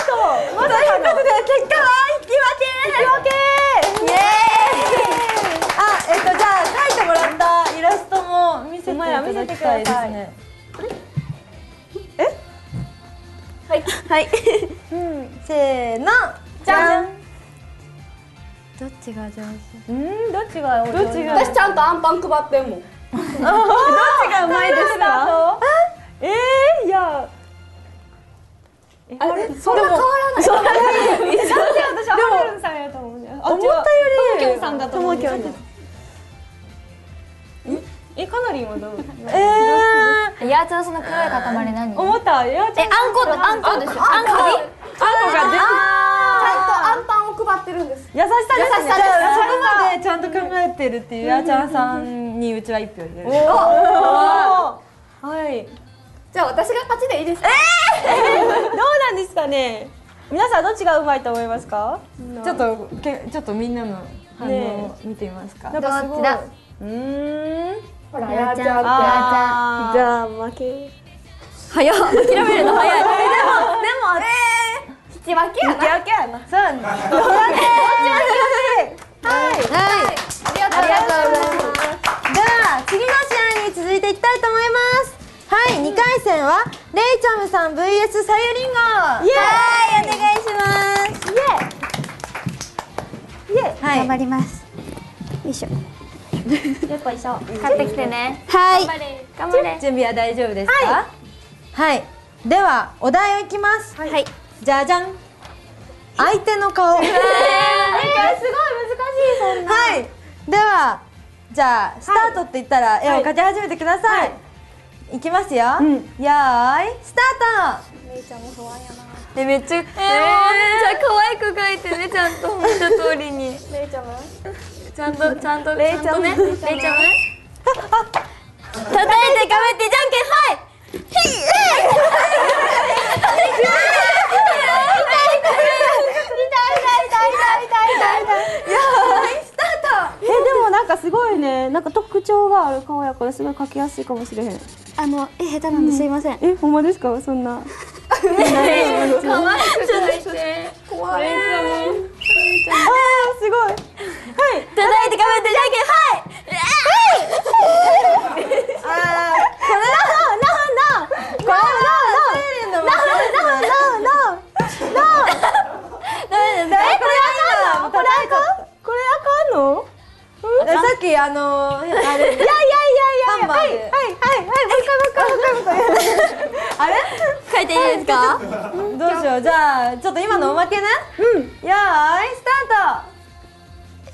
は引き分け。イエーイ。 じゃあ描いてもらったイラストも見せていただきたいですね。 はい。 せーのじゃん。 どっちが上手？ どっちが私ちゃんとアンパン配ってんもん。 うまいですか？いや。 あれそんな変わらない。 私はハルルンさんやと思うね。 思ったよりともきょんさんだと思う。かなりはどう？ やーちゃんその黒い塊何？ 思ったやーちゃん。 あんこでしょ？あんこがあんこがちゃんとアンパンを配ってるんです。 優しさですね。 じゃあそこまでちゃんと考えてるっていうやーちゃんさんにうちは1票入れる。 はい。 じゃあ私が勝ちでいいですか？ どうなんですかね。皆さんどっちがうまいと思いますか？ ちょっとみんなの反応を見てみますか。 どっちだ？ ほらやーちゃんって。 じゃあ負け。 早っ。諦めるの早い。 引き分けやな。 そうなんだ。はい。 ありがとうございます。 では次の試合に続いていきたいと思います。はい、2回戦はレイチャムさん VS さゆりんご。 イエーイお願いします。 はい。 頑張ります。よいしょ。 よっこいしょ。 買ってきてね。 はい。 頑張れ。 準備は大丈夫ですか？はい。ではお題をいきます。 はい。 じゃじゃん。相手の顔。 すごい難しいそんな。 はい。ではじゃあスタートって言ったら絵を描き始めてください。いきますよ。よーいスタート。 めいちゃんも不安やな。 めっちゃ可愛く描いてねちゃんと見た通りに。 めいちゃんも。 ちゃんとレイちゃんね。レイちゃんね。叩いてかめってじゃんけんはい。 でもなんかすごいね。なんか特徴がある顔やからすごい描きやすいかもしれへん。 絵下手なんですいません。 ほんまですか？そんな。 可愛く描いて。怖い。 すごい。 叩いてかめってじゃんけんはい。 さっきあれハンマーで書いていいですか？ どうしよう。じゃあちょっと今のおまけね。よーいスタート。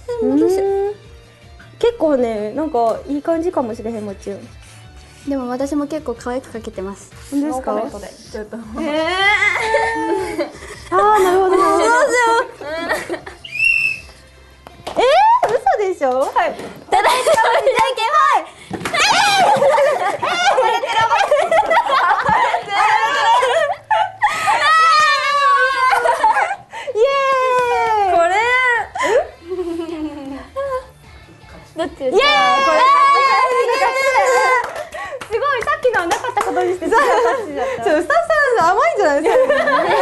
結構ねなんかいい感じかもしれへんもちろん。 でも私も結構可愛くかけてます。 本当ですか？ ノーコメントでちょっとああなるほど。どうしよう。嘘でしょ？はい。 ただいまじゃんけんぽい。 イエーイ。これ。 どっちですか？ イエーイ。すごいさっきのはなかったことにしてすごい拍手だった。 ちょっとスタッフさん甘いんじゃないですか。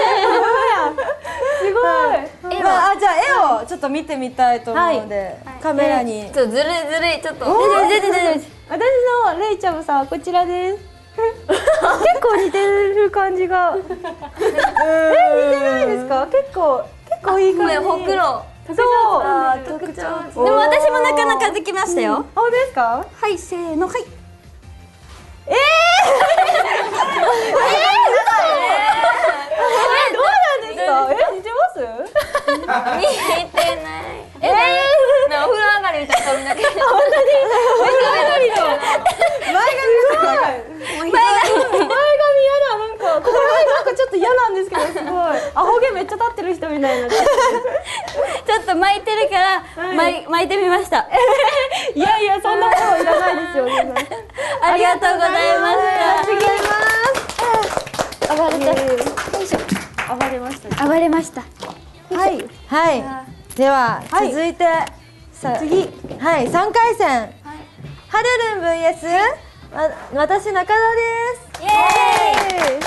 すごい。 まあじゃあ絵をちょっと見てみたいと思うので、カメラに。 ちょっとずるいちょっと。 私のレイちゃんさんこちらです。結構似てる感じが。似てないですか？結構いい感じ。 ほくろ。 そう。 特徴。でも私もなかなかできましたよ。 本当ですか？ はいせーのはい。 どうなんですか？似てます？ 似てない。なんかお風呂上がりみたいな顔になってる。 前髪やだなんかこれなんかちょっと嫌なんですけどすごいアホ毛めっちゃ立ってる人みたいになって。 ちょっと巻いてるから巻いてみました。 いやいやそんなこといらないですよ。 ありがとうございました。 暴れました。 暴れました。 はいはいでは続いて次はい3回戦はるるん VS 私中田です。 イエーイ。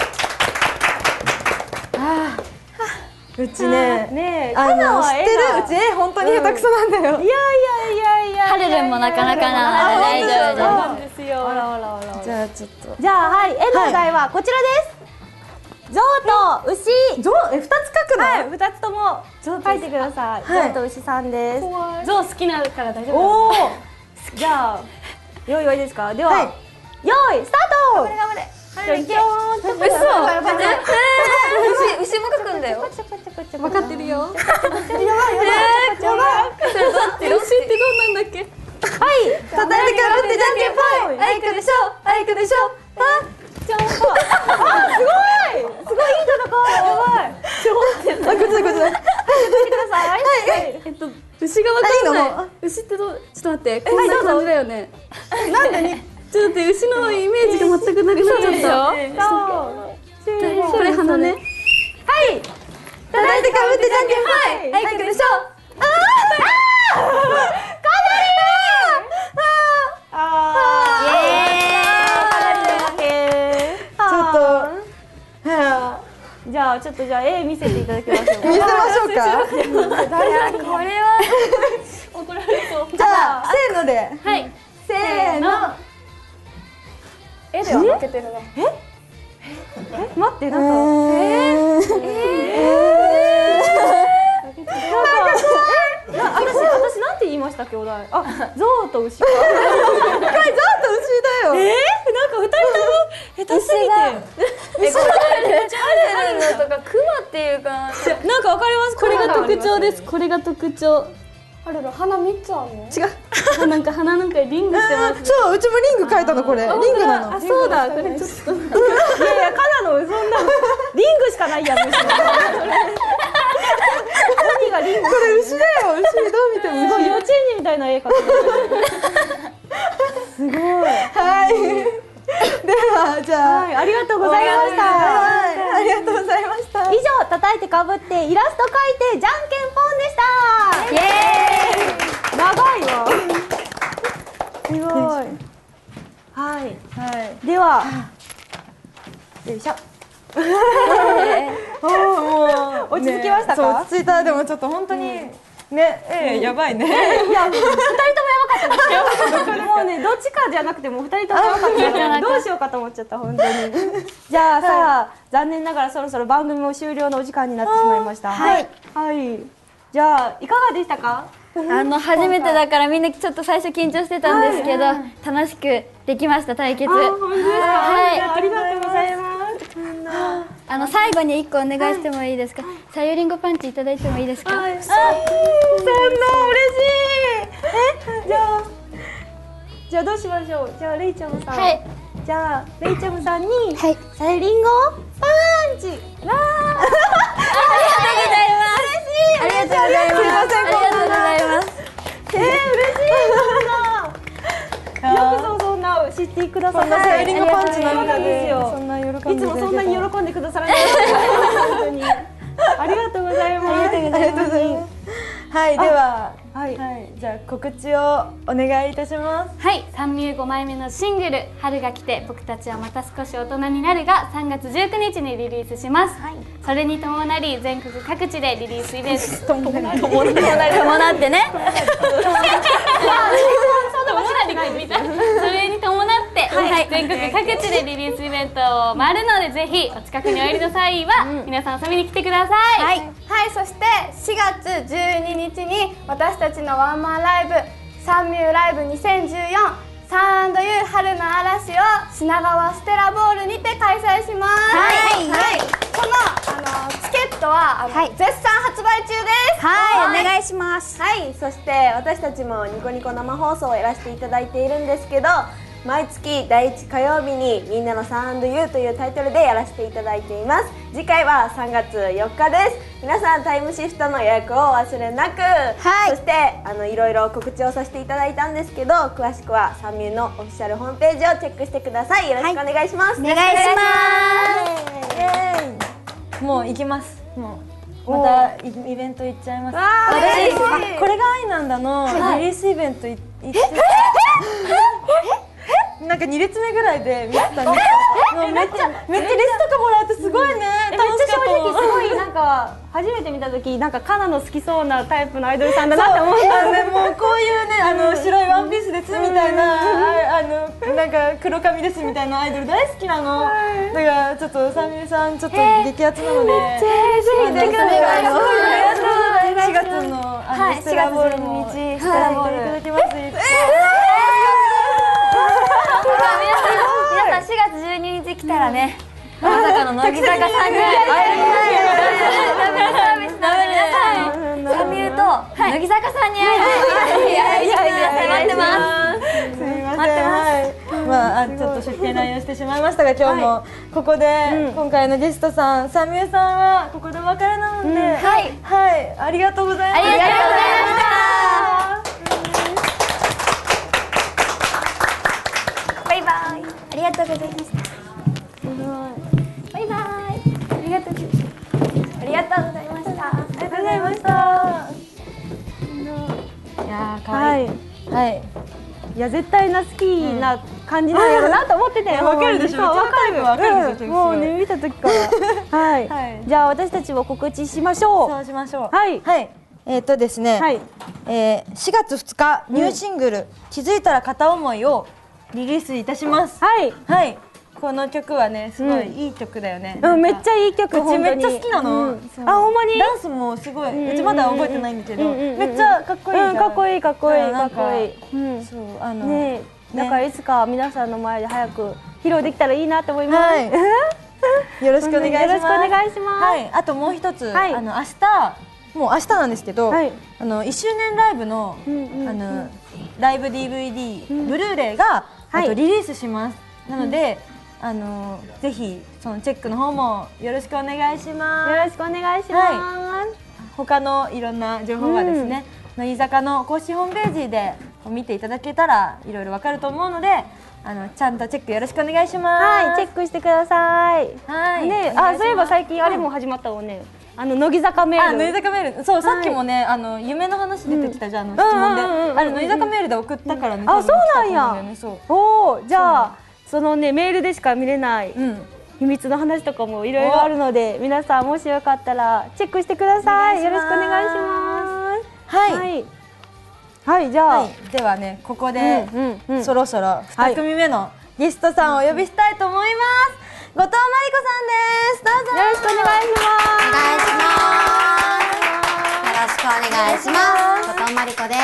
うちねねえ、 知ってるうち絵本当に下手くそなんだよ。 いや。 はるるんもなかなかな大丈夫なんですよ。あら。 じゃあちょっとじゃあはい、絵のお題はこちらです。象と牛。 2つ書くの？ はい、2つとも書いてください。象と牛さんです。 象好きなから大丈夫。 おお。じゃあ用意ですか？では用意スタート。 頑張れ。 牛も書くんだよ。 分かってるよ。 やばい。 牛ってどうなんだっけ？ はい。 叩いてかぶってじゃんけんぽい。 あいくでしょ。あいくでしょ。 すごいいい戦い。やばい。 こっちだ。 ください。 牛が分かんない。牛ってちょっと待って。こんな感じだよね。なんでに？ちょっと待って牛のイメージが全くなくなっちゃった。これ鼻ね。 はい。 叩いてかぶってじゃんけんぽい。 あいくでしょ。 じゃあちょっと絵見せていただきましょう。 見せましょうか。 これは怒られそう。 じゃあせーので。 はい。 せーの。 絵では負けてるね。 待ってなんか私なんて言いましたっけお題。あ、象と牛か。 象と牛だよ。 なんか二人とも下手すぎて。 あるのとかクマっていうかなんかわかります。 これが特徴です。これが特徴。 はるる鼻3つあるの？ 違う。 なんか鼻なんかリングしてます。 そううちもリング書いたのこれ。リングなの。 あ、そうだ。これちょっと。いやカナのそんなリングしかないやん。何がリング？ これ牛だよ。牛どう見てもすごい幼稚園児みたいな絵描く。すごい。 はい。ではじゃあはい、ありがとうございました。 はいありがとうございました。 以上叩いてかぶってイラスト描いてじゃんけんぽんでした。イエーイ。長いわ。すごい。はい。では。よいしょ。もう落ち着きましたか？ そう落ち着いた。でもちょっと本当にねやばいね。 いや、2人ともやばかったですよ。もうね、どっちかじゃなくてもう2人ともやばかったからどうしようかと思っちゃった本当に。じゃあさ、残念ながらそろそろ番組も終了のお時間になってしまいました。はい。じゃあいかがでしたか？ 初めてだからみんなちょっと最初緊張してたんですけど、楽しくできました対決。 本当ですか？ はい。 ありがとうございます。 最後に1個お願いしてもいいですか。さゆりんごパンチいただいてもいいですか。 そんな嬉しい。じゃあどうしましょう。じゃあレイちゃんさん。はい。じゃあレイちゃんさんに、はい、さゆりんごパンチ。わあ。 ありがとうございます。ありがとうございます。ありがとうございます。 嬉しいな。よくぞそんな知ってくださった。 さゆりんごパンチなんかですよ。 そんな喜んでいつもそんなに喜んでくださらない。本当に。ありがとうございます。 ありがとうございます。はい、では、はい、じゃあ告知をお願いいたします。 はい、サンミュー5枚目のシングル「春が来て僕たちはまた少し大人になる」が3月19日にリリースします。それに伴り全国各地でリリースイベント伴ってね。それに伴って全国各地でリリースイベントを回るので、ぜひお近くにおいりの際は皆さん遊びに来てください。 はい、そして4月12日に私たちのワンマンライブサンミューライブ2014サン&ユー春の嵐を品川ステラボールにて開催します。このチケットは絶賛発売中です。 はい、お願いします。 はい、そして私たちもニコニコ生放送をやらせていただいているんですけど、毎月第1火曜日にみんなのサン&ユーというタイトルでやらせていただいています。次回は3月4日です。皆さんタイムシフトの予約をお忘れなく。そしていろいろ告知をさせていただいたんですけど、詳しくはサンミューのオフィシャルホームページをチェックしてください。よろしくお願いします。 お願いします。 もう行きます。もうまたイベント行っちゃいます。私これが愛なんだのリリースイベント行ってなんか2列目ぐらいで見てたんですよ。めっちゃレスとかもらうとすごいね。 めっちゃ正直すごいなんか初めて見た時なんかカナの好きそうなタイプのアイドルさんだなって思った。 もうこういうね白いワンピースですみたいななんか黒髪ですみたいなアイドル大好きなの。だからちょっとサンミューさんちょっと激アツなので。4月のステラボールも行っていただきます。 皆さん4月12日来たらね、まさかの乃木坂さんにサンミューと乃木坂さんに会える。待ってます。 すみません。まあちょっと出店乱用してしまいましたが、今日もここで今回のゲストさんサンミューさんはここでお別れなので、ありがとうございました。 ありがとうございました。バイバイ。ありがとうございました。バイバイ。ありがとうございました。ありがとうございました。 ありがとうございました。いやー、可愛い。 いや絶対な好きな感じなんやろなと思ってて。 わかるでしょ。わかるでしょ。 もうね見た時から。じゃあ私たちも告知しましょう。 そうしましょう。 はい。 ですね。4月2日ニューシングル気づいたら片思いをリリースいたします。この曲はねすごいいい曲だよね。 めっちゃいい曲。 うちめっちゃ好きなの。 あ、ほんまに。 ダンスもすごい。うちまだ覚えてないんだけど、めっちゃかっこいいじゃん。 かっこいいかっこいいかっこいい。 そうね、だからいつか皆さんの前で早く披露できたらいいなと思います。 よろしくお願いします。 よろしくお願いします。 あともう一つ、明日もう明日なんですけど、1周年ライブのライブ DVD ブルーレイがリリースします。なのでぜひそのチェックの方もよろしくお願いします。 よろしくお願いします。 他のいろんな情報はですね、乃木坂の公式ホームページで見ていただけたらいろいろわかると思うので、ちゃんとチェックよろしくお願いします。 チェックしてください。ね、そういえば最近あれも始まったもんね。乃木坂メール。 乃木坂メール。そう、さっきもね夢の話出てきたじゃん、質問で。乃木坂メールで送ったからね。 あ、そうなんや。おお、じゃあそのねメールでしか見れない秘密の話とかもいろいろあるので、皆さんもしよかったらチェックしてください。よろしくお願いします。じゃあではね、ここでそろそろ2組目のゲストさんをお呼びしたいと思います。後藤真理子さんです。どうぞ。 よろしくお願いします。 よろしくお願いします。後藤真理子です。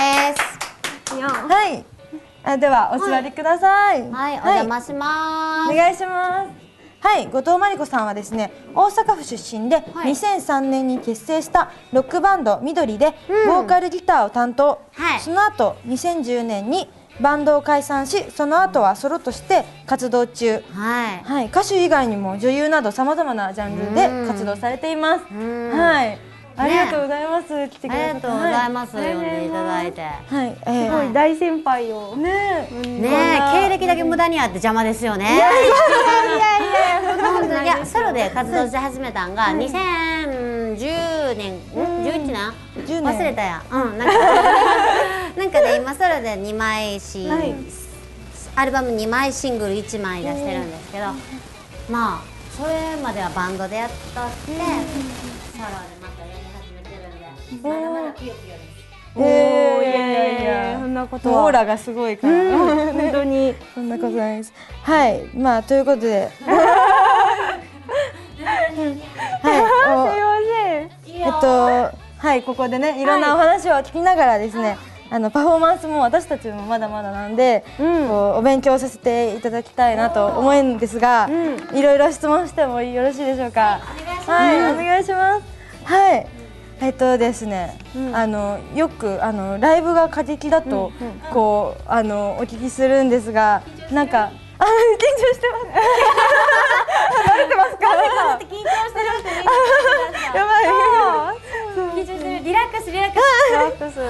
ではお座りください。 はい、お邪魔します。 お願いします。 はい、後藤真理子さんはですね、大阪府出身で、2003年に結成したロックバンド緑でボーカルギターを担当、その後2010年にバンドを解散し、その後はソロとして活動中、はい、歌手以外にも女優などさまざまなジャンルで活動されています。はい、ありがとうございます。来てくださって。 ありがとうございます。呼んでいただいて。 はい、すごい大先輩をね経歴だけ無駄にあって邪魔ですよね。いやソロで活動し始めたんが2010年、11年忘れたやん。なんかで今ソロで2枚アルバム2枚シングル1枚出してるんですけど、まあそれまではバンドでやっとってソロでまたやり始めてるんで、まだまだピヨピヨです。 いやそんなことはオーラがすごいから、 本当にそんなことないです。はい、まあということではい、ここでねいろんなお話を聞きながらですね、パフォーマンスも私たちもまだまだなんで、こうお勉強させていただきたいなと思うんですが、いろいろ質問してもよろしいでしょうか。はい、お願いします。はい、ですね、よくライブが過激だとこうお聞きするんですが、なんか緊張してます。慣れてますか？ 緊張してるって言ってやばい。 緊張してる。リラックス。 リラックス。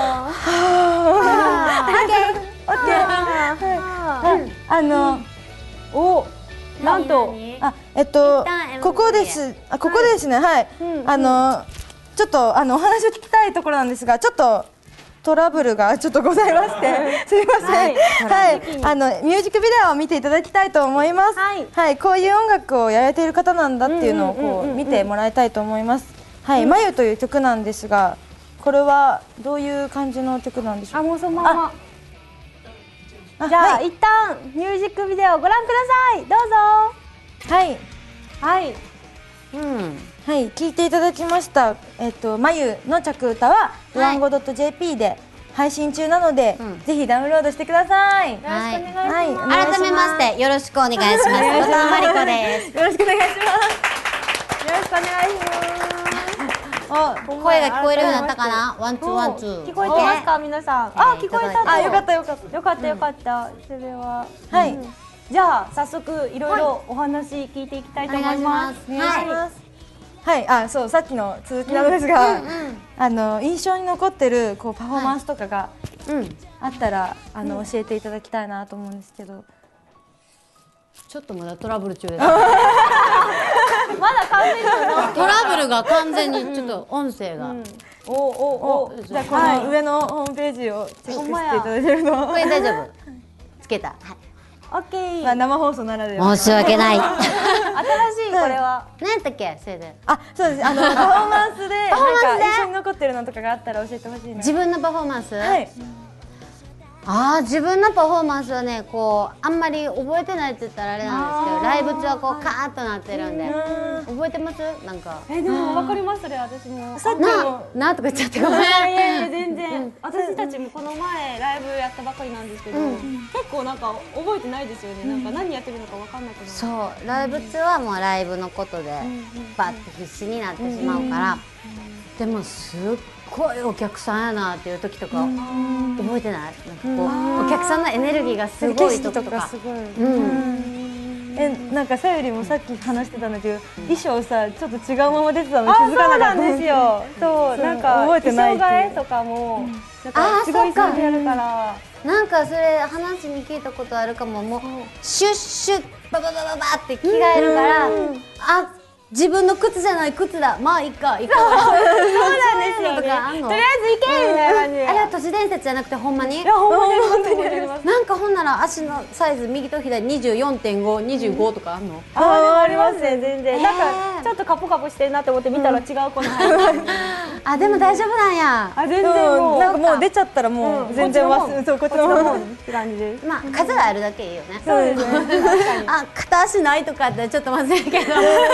お、なんと、 ここです。ここですね。はい。ちょっとお話を聞きたいところなんですが、ちょっとトラブルがちょっとございまして、すみません。はい、ミュージックビデオを見ていただきたいと思います。はい、こういう音楽をやられている方なんだっていうのをこう見てもらいたいと思います。はい、まゆという曲なんですが、これはどういう感じの曲なんでしょうか。 もうそのまま。じゃあ、一旦ミュージックビデオをご覧ください。どうぞ。 はい。 はい。 はい、聞いていただきました。まゆの着歌はドワンゴ .jp で配信中なので、ぜひダウンロードしてください。よろしくお願いします。 改めましてよろしくお願いします。後藤真理子です。 よろしくお願いします。 よろしくお願いします。 声が聞こえるようになったかな。ワンツーワンツー。 聞こえてますか皆さん。あ、聞こえた。 よかった。 よかった。それははい。じゃあ早速いろいろお話聞いていきたいと思います。 お願いします。はい、そうさっきの続きなのですが、印象に残ってるこうパフォーマンスとかがあったら教えていただきたいなと思うんですけど。 ちょっとまだトラブル中です。 まだ完全にトラブルが完全にちょっと音声が。 じゃあこの上のホームページをチェックしていただけると。 これ大丈夫。つけた。 オッケー。 生放送ならでは。 申し訳ない。 新しいこれは。 何やったっけそれで。 そうです。パフォーマンスでなんか印象に残ってるのとかがあったら教えてほしいな。 自分のパフォーマンス？ はい。 自分のパフォーマンスはね、こうあんまり覚えてないって言ったらあれなんですけど、ライブ中はこうカーッとなってるんで、覚えてます？なんか。 でもわかりますそれ私も。 さっきもなとか言っちゃってごめん。 いや全然。私たちもこの前ライブやったばかりなんですけど、結構なんか覚えてないですよね。なんか何やってるのかわかんなくなる。 そう、ライブ中はもうライブのことでバッて必死になってしまうから、でもすっごいお客さんやなっていう時とか覚えてない？なんかこうお客さんのエネルギーがすごい時とか。 なんかさゆりもさっき話してたんだけど、衣装さちょっと違うまま出てたの気づかなかったんですよ。そう、なんか覚えてない。 衣装替えとかもなんかすごい急にやるから。 なんかそれ話に聞いたことあるかも。もうシュッシュッバババババって着替えるから、自分の靴じゃない靴だ、まあいいかそうなんですよね。とりあえず行けみたいな感じで。 あれは都市伝説じゃなくてほんまに？ いやほんまになんかほんなら足のサイズ右と左24.5、25とかあんの？ ありますね全然。なんかちょっとカポカポしてるなって思って見たら違う子の入ってあ、でも大丈夫なんや。 全然もうなんかもう出ちゃったらもう全然忘れそうこっちの方って感じです。 まあ数があるだけいいよね。 そうですね。 片足ないとかってちょっとまずいけど。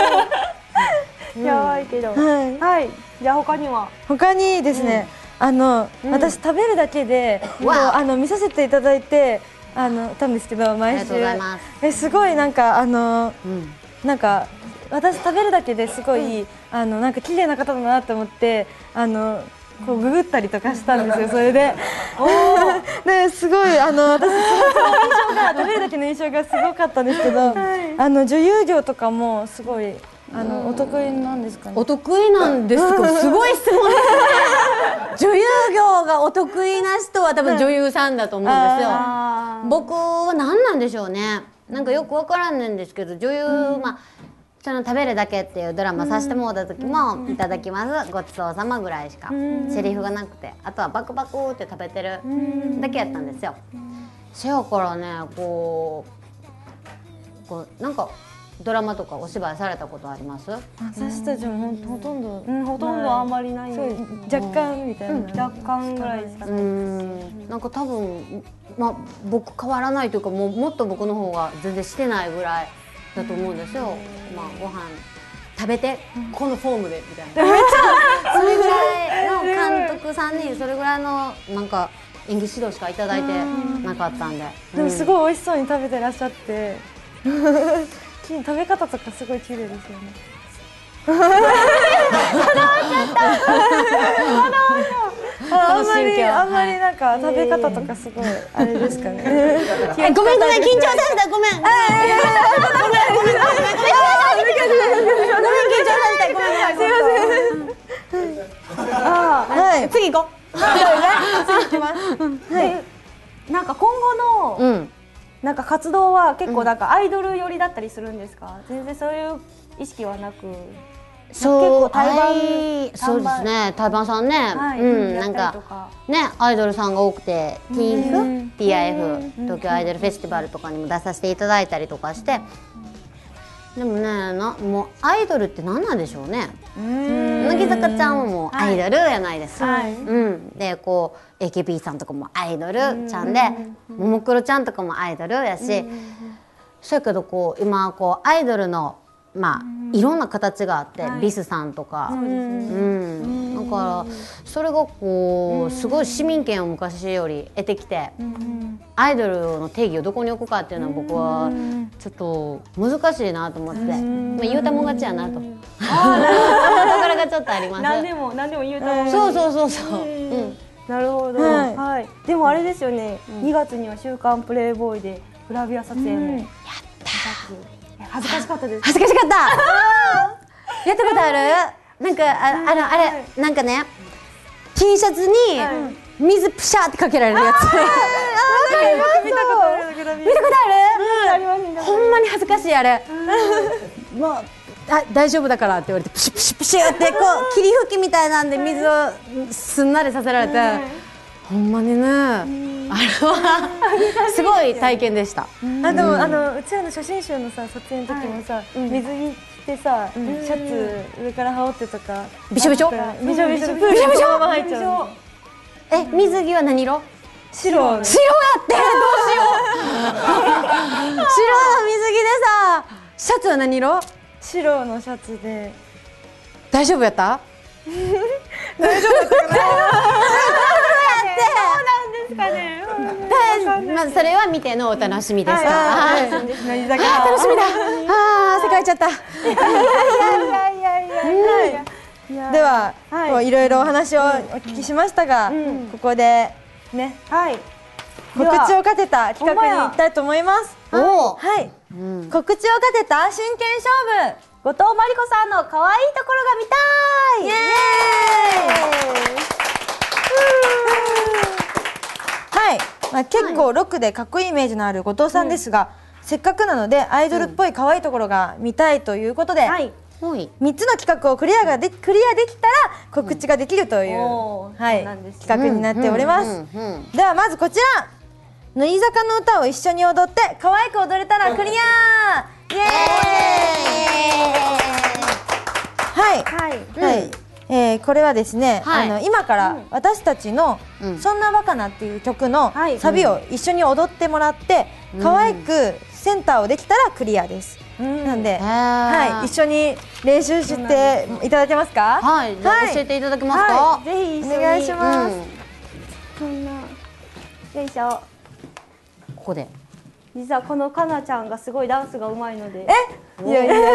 やばいけど。はい。じゃあ他にですね、私食べるだけで見させていただいてたんですけど、毎週すごいなんかなんか私食べるだけですごい、なんか綺麗な方だなと思ってこうググったりとかしたんですよ。それでですごい私その印象が食べるだけの印象がすごかったんですけど、女優業とかもすごいお得意なんですかね。 お得意なんですか。すごい質問ですね。女優業がお得意な人は多分女優さんだと思うんですよ。僕は何なんでしょうね。なんかよくわからんねんですけど、女優、その食べるだけっていうドラマさせてもらった時も、いただきます、ごちそうさまぐらいしかセリフがなくて、あとはバクバクって食べてるだけやったんですよ。せやからね、こうなんかドラマとかお芝居されたことあります？ 私たちもほとんどほとんどあんまりない。 若干みたいな。 若干ぐらいですかね。 なんか多分僕変わらないというか、もっと僕の方が全然してないぐらいだと思うんですよ。ご飯食べてこのフォームでみたいな。それぐらいの監督さんにそれぐらいのなんか演技指導しかいただいてなかったんで。 でもすごい美味しそうに食べてらっしゃって。食べ方とかすごい綺麗ですよね。あんまりなんか食べ方とかすごいあれですかね。 ごめん緊張させた、ごめん。次行こう。 なんか今後のなんか活動は結構なんかアイドル寄りだったりするんですか？全然そういう意識はなく。 そうですね、対バンさんね、なんかねアイドルさんが多くて TIF 東京アイドルフェスティバルとかにも出させていただいたりとかして、でもねもうアイドルって何なんでしょうね。乃木坂ちゃんはもうアイドルやないですか。でこう AKB さんとかもアイドルちゃんで、ももクロちゃんとかもアイドルやし、そうやけどこう今こうアイドルのいろんな形があって、ビスさんとか、だからそれがこうすごい市民権を昔より得てきて、アイドルの定義をどこに置くかっていうのは僕はちょっと難しいなと思って、言うたもん勝ちやなと。そこからがちょっとあります。 何でも言うたもん。 そう。 なるほど。はい。でもあれですよね。2月には週刊プレイボーイでグラビア撮影もやった。恥ずかしかったです。 恥ずかしかった。やったことある？なんかあれなんかね T シャツに水プシャーってかけられるやつ。見たことある？ほんまに恥ずかしいあれ。もう大丈夫だからって言われてプシュプシュプシュってこう霧吹きみたいなんで水をすんなりさせられて、ほんまにね。あれはすごい体験でした。 でもうちらの写真集のさ撮影の時もさ、水着着てさ、シャツ上から羽織ってとかびしょびしょプールにそのまま入っちゃう。 水着は何色？ 白やってどうしよう。白の水着でさ、シャツは何色？ 白のシャツで。 大丈夫やった？大丈夫だったかな。それは見てのお楽しみでした。楽しみだ。汗かいちゃった。 では、いろいろお話をお聞きしましたが、ここでね、告知をかけた企画に行きたいと思います。はい。告知をかけた真剣勝負。 後藤真理子さんの可愛いところが見たい。イエーイ。 はい、結構ロックでかっこいいイメージのある後藤さんですが、せっかくなのでアイドルっぽい可愛いところが見たいということで、3つの企画をクリアできたら告知ができるという、企画になっております。ではまずこちら、乃木坂の歌を一緒に踊って可愛く踊れたらクリア。イエーイ。これはですね、今から私たちの「そんなバカな」っていう曲のサビを一緒に踊ってもらって、可愛くセンターをできたらクリアです。なんで、一緒に練習していただけますか？ はい、じゃあ教えていただけますか？ ぜひ一緒にお願いします。 こんな、よいしょ。 ここで実はこのかなちゃんがすごいダンスが上手いので。 いやいやいや。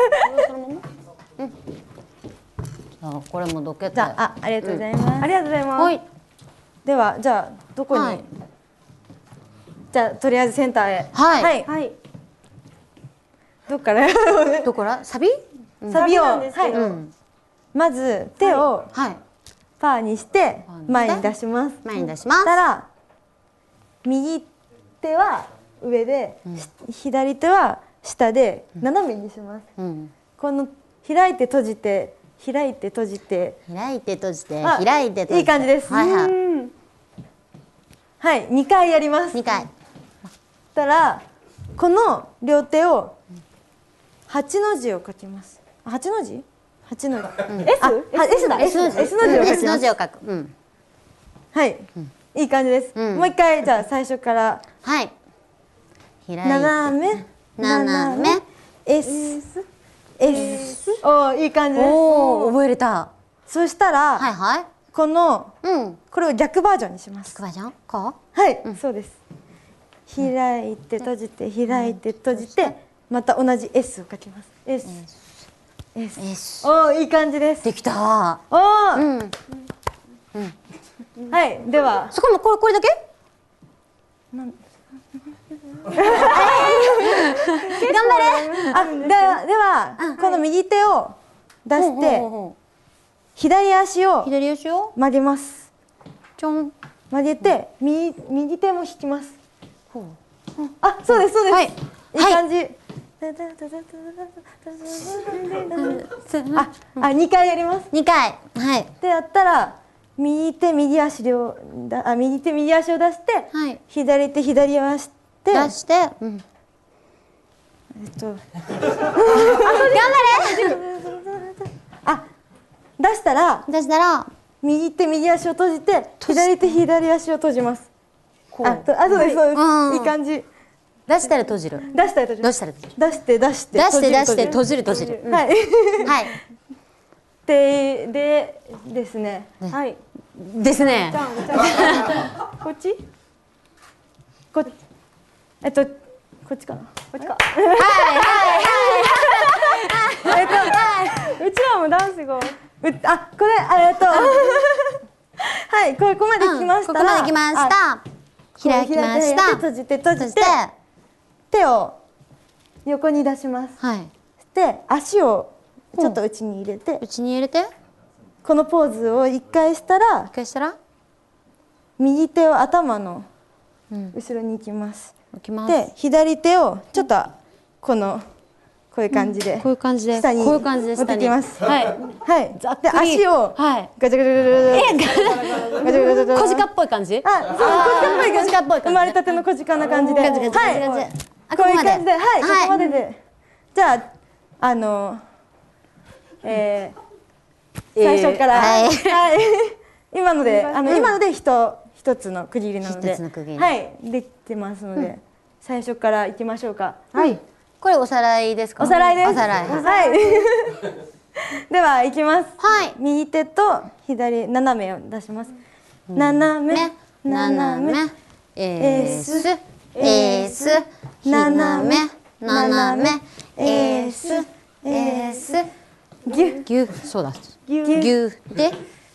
あ、これもどけて。 じゃあ、ありがとうございます。 ありがとうございます。 はい。 では、じゃあ、どこに。 はい。 じゃあ、とりあえずセンターへ。 はいはい。 はい。 どっから。 どこから？サビ？ サビを。 なんですけどはい。まず、手をはい。 パーにして、前に出します。 前に出します。 したら。右手は上で、左手は下で、斜めにします。 うん。 この開いて閉じて開いて閉じて開いて閉じてあ開いて閉じて。 いい感じですはいはい。 はい2回やります。 2回。 したらこの両手を8の字を書きます。8の字？8の字。S だ S の字を書きます。 S の字を書く。うん。 はいいい感じです。 うんもう一回じゃあ最初からはい。開いて。 斜め斜め。 S おーいい感じです。 おお、覚えれた。 そしたらはいはい。 このうん。 これを逆バージョンにします。 くばちゃん？こはい、そうです。開いて閉じて開いて閉じてまた同じ S を書きます。S。 う。S。 おーいい感じです。 できた。 おー、 うん。 はいではそこもこれだけ？頑張れ。 ではこの右手を出して左足を左足を曲げます。 ちょん。 曲げて右手も引きます。あそうですそうです。 はいいい感じ。2回やります。 2回。はい。 ってやったら右手右足を出してはい。 左手左足で出して。うん。 頑張れ。出したら出したら。 右手右足を閉じて左手左足を閉じます。そうですそうです。いい感じ。 出したら閉じる。 出したら閉じる。 出したら閉じる。 出して出して閉じる閉じる。 はい。 はい。 でですね。 はい。 ですね。 こっち？ こっちかな。こっちか。 うちらもダンスが。 これはいここまで来ましたら。 ここまで来ました。開きました。 閉じて手を横に出します。 はい。 で足をちょっと内に入れて内に入れて。 このポーズを1回したら一回したら。 右手を頭の後ろに行きます。 置きます。 で左手をちょっとこういう感じでこういう感じで。 下にこういう感じで持って下に。 きます。 はい。 はい。で足をはい。 ガチャガチャガチャガチャガチャガチャ小鹿っぽい感じ？ そう小鹿っぽい小鹿っぽい感じね生まれたての小鹿な感じで、はい、 ガチャガチャガチャガチャ。あ、 こういう感じで、 こはい、 こまで。 ここまでで、じゃあ最初から、 はい今ので一つの区切りなので、 一つの区切りはいできてますので、最初からいきましょうか。はい、 これおさらいですか？ おさらいです。 おさらい。 はい。ではいきます。 はい。 右手と左斜めを出します。斜め斜めエースエース斜め斜めエースエースギュギュそうだギュギュで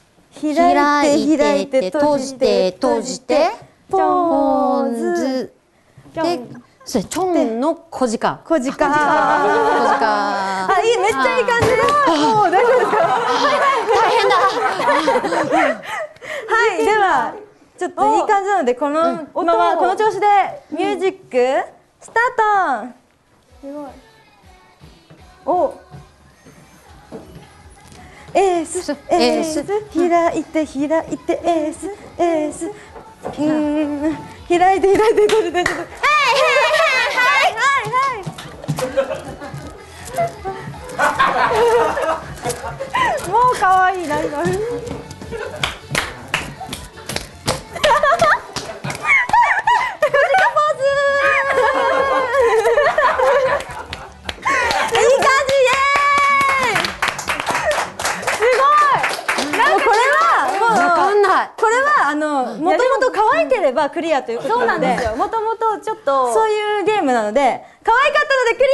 開いて閉じて閉じてポポーズーズでそれチョンの小鹿小鹿小鹿あいいめっちゃいい感じですもう大丈夫ですか大変だはいではちょっといい感じなのでこのままこの調子でミュージックスタートすごいおエースエース開いてエースエース開いて閉じてはいもう可愛いなんかもともと可愛ければクリアということそうなので、 なんですよ。もともとちょっとそういうゲームなので可愛かったのでクリ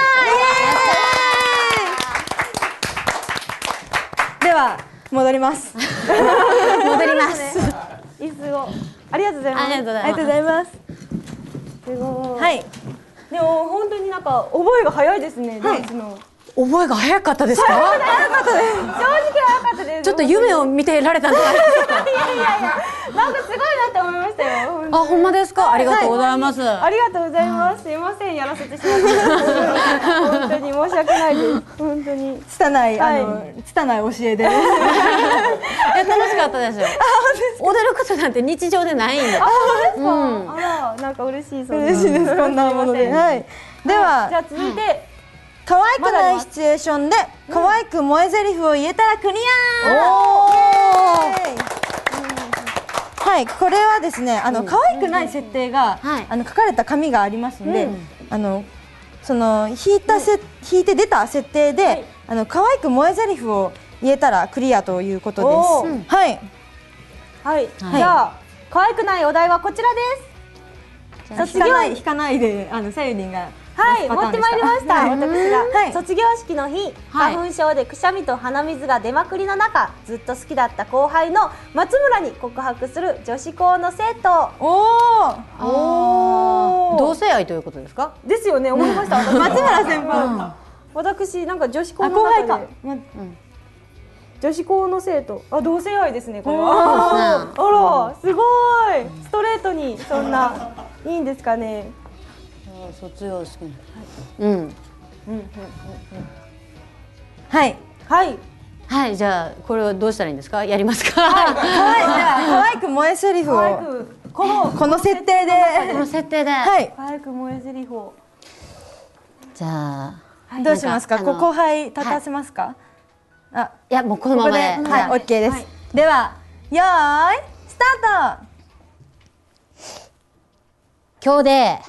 ア。では戻ります。 戻ります。 椅子をありがとうございます。 ありがとうございます。 ありがとうございます。 すごい。 はい。 でも本当になんか覚えが早いですね。ダンスの。 覚えが早かったですか？ 正直早かったです。 ちょっと夢を見てられたんじゃないですか？ なんかすごいなって思いましたよ。 あ、ほんまですか？ありがとうございます。 ありがとうございます。すいません、やらせてしまって本当に申し訳ないです。本当に拙い拙い教えで。 いや、楽しかったですよ。踊ることなんて日常でないんで。 あら、なんか嬉しいそう嬉しいです。こんなもので。はい。ではじゃあ続いて可愛くないシチュエーションで可愛く萌え台詞を言えたらクリア。はい、これはですね、可愛くない設定が書かれた紙がありますので、その引いて出た設定で可愛く萌え台詞を言えたらクリアということです。はい。 はい。じゃあ可愛くないお題はこちらです。 引かないでさゆりんが。 はい、持ってまいりました。私が、 はい、 卒業式の日、花粉症でくしゃみと鼻水が出まくりの中、ずっと好きだった後輩の松村に告白する女子校の生徒。 同性愛ということですか？ ですよね、思いました。 松村先輩。 私なんか女子校の中で女子校の生徒、同性愛ですねこれは。あら、すごいストレートにそんないいんですかね。 卒業式の。 はいはいはい、じゃあこれはどうしたらいいんですか？やりますか？ 可愛く萌え台詞をこの設定で。 この設定で。 はい。 可愛く萌え台詞を。 じゃあどうしますか？後輩立たせますか？あ、 いやもうこのままで。 はい、オッケーです。では、よーい、スタート。 今日で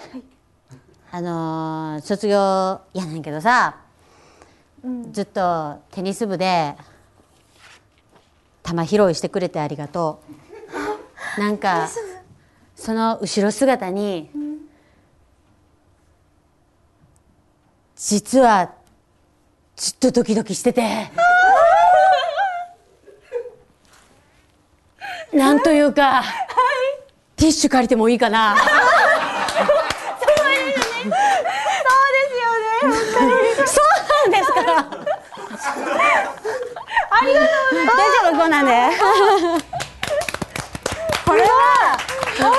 卒業やねんけどさ、ずっとテニス部で球拾いしてくれてありがとう。なんかその後ろ姿に、実はずっとドキドキしてて、なんというか、ティッシュ借りてもいいかな。そうなんですか。ありがとうございます。大丈夫こんなんで。 これは面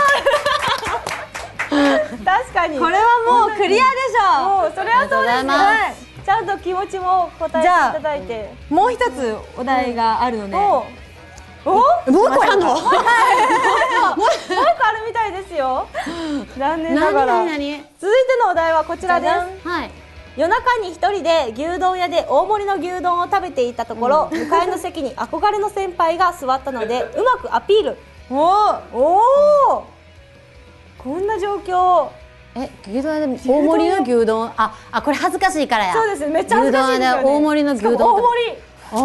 白い。確かに。 これはもうクリアでしょ。 もうそれはそうですね。ちゃんと気持ちも答えていただいて。 もう一つお題があるので。 もう一個あるの？ もう一個あるみたいですよ。残念ながら。続いてのお題はこちらです。 はい。 夜中に一人で牛丼屋で大盛りの牛丼を食べていたところ、向かいの席に憧れの先輩が座ったのでうまくアピール。おお、こんな状況。 牛丼屋で大盛りの牛丼、これ恥ずかしいからや。 そうですね、めっちゃ恥ずかしいですよね。 牛丼屋で大盛りの牛丼。 大盛り。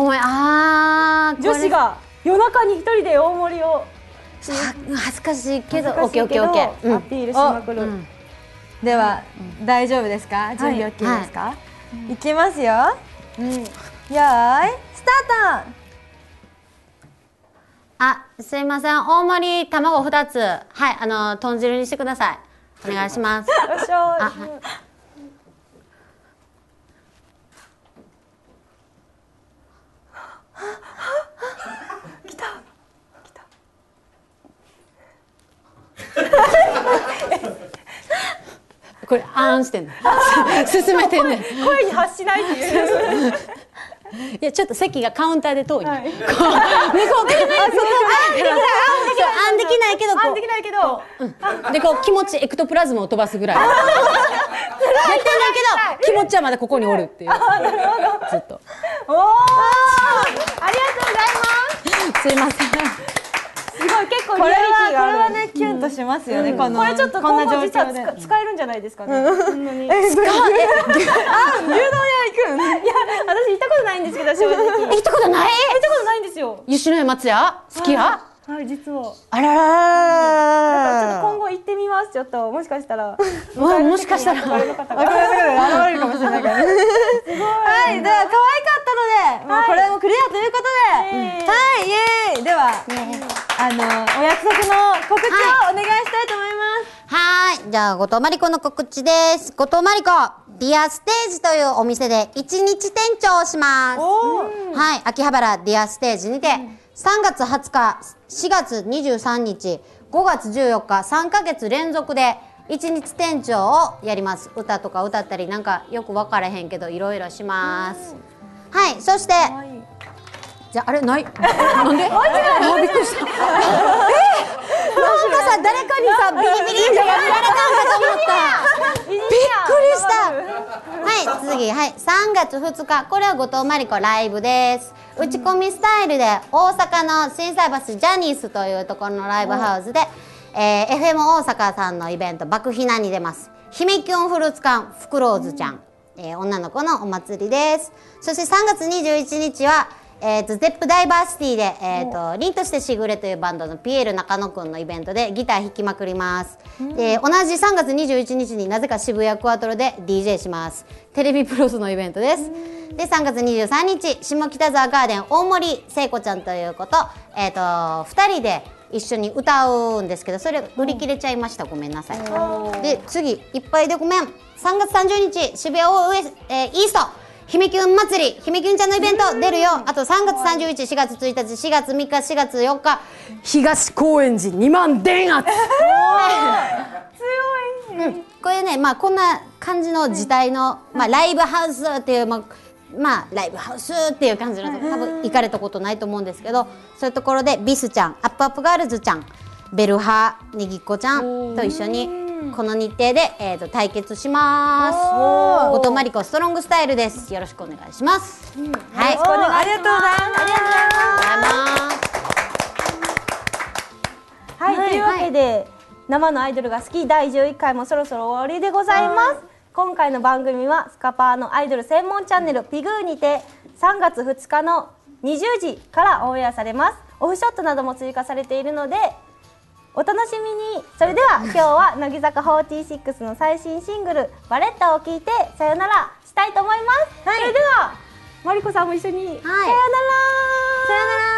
女子が夜中に一人で大盛りを。 恥ずかしいけど、オッケーオッケーオッケー。 アピールしまくる。 では大丈夫ですか？準備 OK ですか？いきますよ。よーい、スタート。 すいません、大盛り卵2つ、はい、豚汁にしてください。お願いします。 よっしゃー。来た。 これあーんしてんの。進めてんねん。 声に発しないっていう。 いやちょっと席がカウンターで遠い。向こうから。あんできないけど。 あんできないけど。 でこう気持ちエクトプラズムを飛ばすぐらい。やってんだけど気持ちはまだここにおるっていう。ずっと。 おお。ありがとうございます。 すいません。 すごい結構リアリティがある。 これはねキュンとしますよね。これちょっと今後実は使えるんじゃないですかね。牛丼屋行くん？いや私行ったことないんですけど正直。 行ったことない？ 行ったことないんですよ。 吉野家松屋好きや？ はい、実は。 あららららちょっと今後行ってみます。ちょっともしかしたら。 もしかしたら憧れの方が現れるかもしれないからね。すごい。はい、では可愛かったので、もうこれもクリアということで、はい、イエーイ。では、お約束の告知をお願いしたいと思います。 はい。じゃあ、後藤真理子の告知です。後藤真理子、ディアステージというお店で1日店長をします。はい。秋葉原ディアステージにて、3月20日、4月23日、5月14日、3ヶ月連続で1日店長をやります。歌とか歌ったり、なんかよく分からへんけど、いろいろします。はい。そして、じゃあ、あれないなんでもうびっくりした。なんかさ、誰かにさ、ビリビリってやられたんかと思った。びっくりした。はい、次、はい、3月2日、これは後藤真理子ライブです。打ち込みスタイルで大阪の心斎橋ジャニースというところのライブハウスで、FM 大阪さんのイベント、爆ひなに出ます。姫キュンフルーツ館フクローズちゃん、女の子のお祭りです。そして3月21日は、ゼップダイバーシティで、凛としてしぐれというバンドのピエール中野くんのイベントでギター弾きまくります。同じ3月21日になぜか渋谷クワトロで DJ します。テレビプロスのイベントです。で、3月23日、下北沢ガーデン大森聖子ちゃんという子と、2人で一緒に歌うんですけど、それ売り切れちゃいました。ごめんなさい。で、次、いっぱいでごめん。3月30日、渋谷イースト。姫キュン祭り、姫キュンちゃんのイベント出るよ。あと3月31日、4月1日、4月3日、4月4日、東高円寺2万電圧。強い。これね、まあこんな感じの時代の、まあライブハウスっていう、まあライブハウスっていう感じの、多分行かれたことないと思うんですけど、そういうところでビスちゃん、アップアップガールズちゃん、ベルハー、ねぎっこちゃんと一緒に、この日程で、対決します。後藤真理子ストロングスタイルです。よろしくお願いします。はい、 ありがとうございます。ありがとうございます。 はい、というわけで、生のアイドルが好き第11回もそろそろ終わりでございます。今回の番組はスカパーのアイドル専門チャンネルピグーにて3月2日の20時からオンエアされます。オフショットなども追加されているのでお楽しみに。それでは今日は乃木坂46の最新シングル「バレッタ」を聴いてさよならしたいと思います。それではマリコさんも一緒に、さよなら。 さよなら。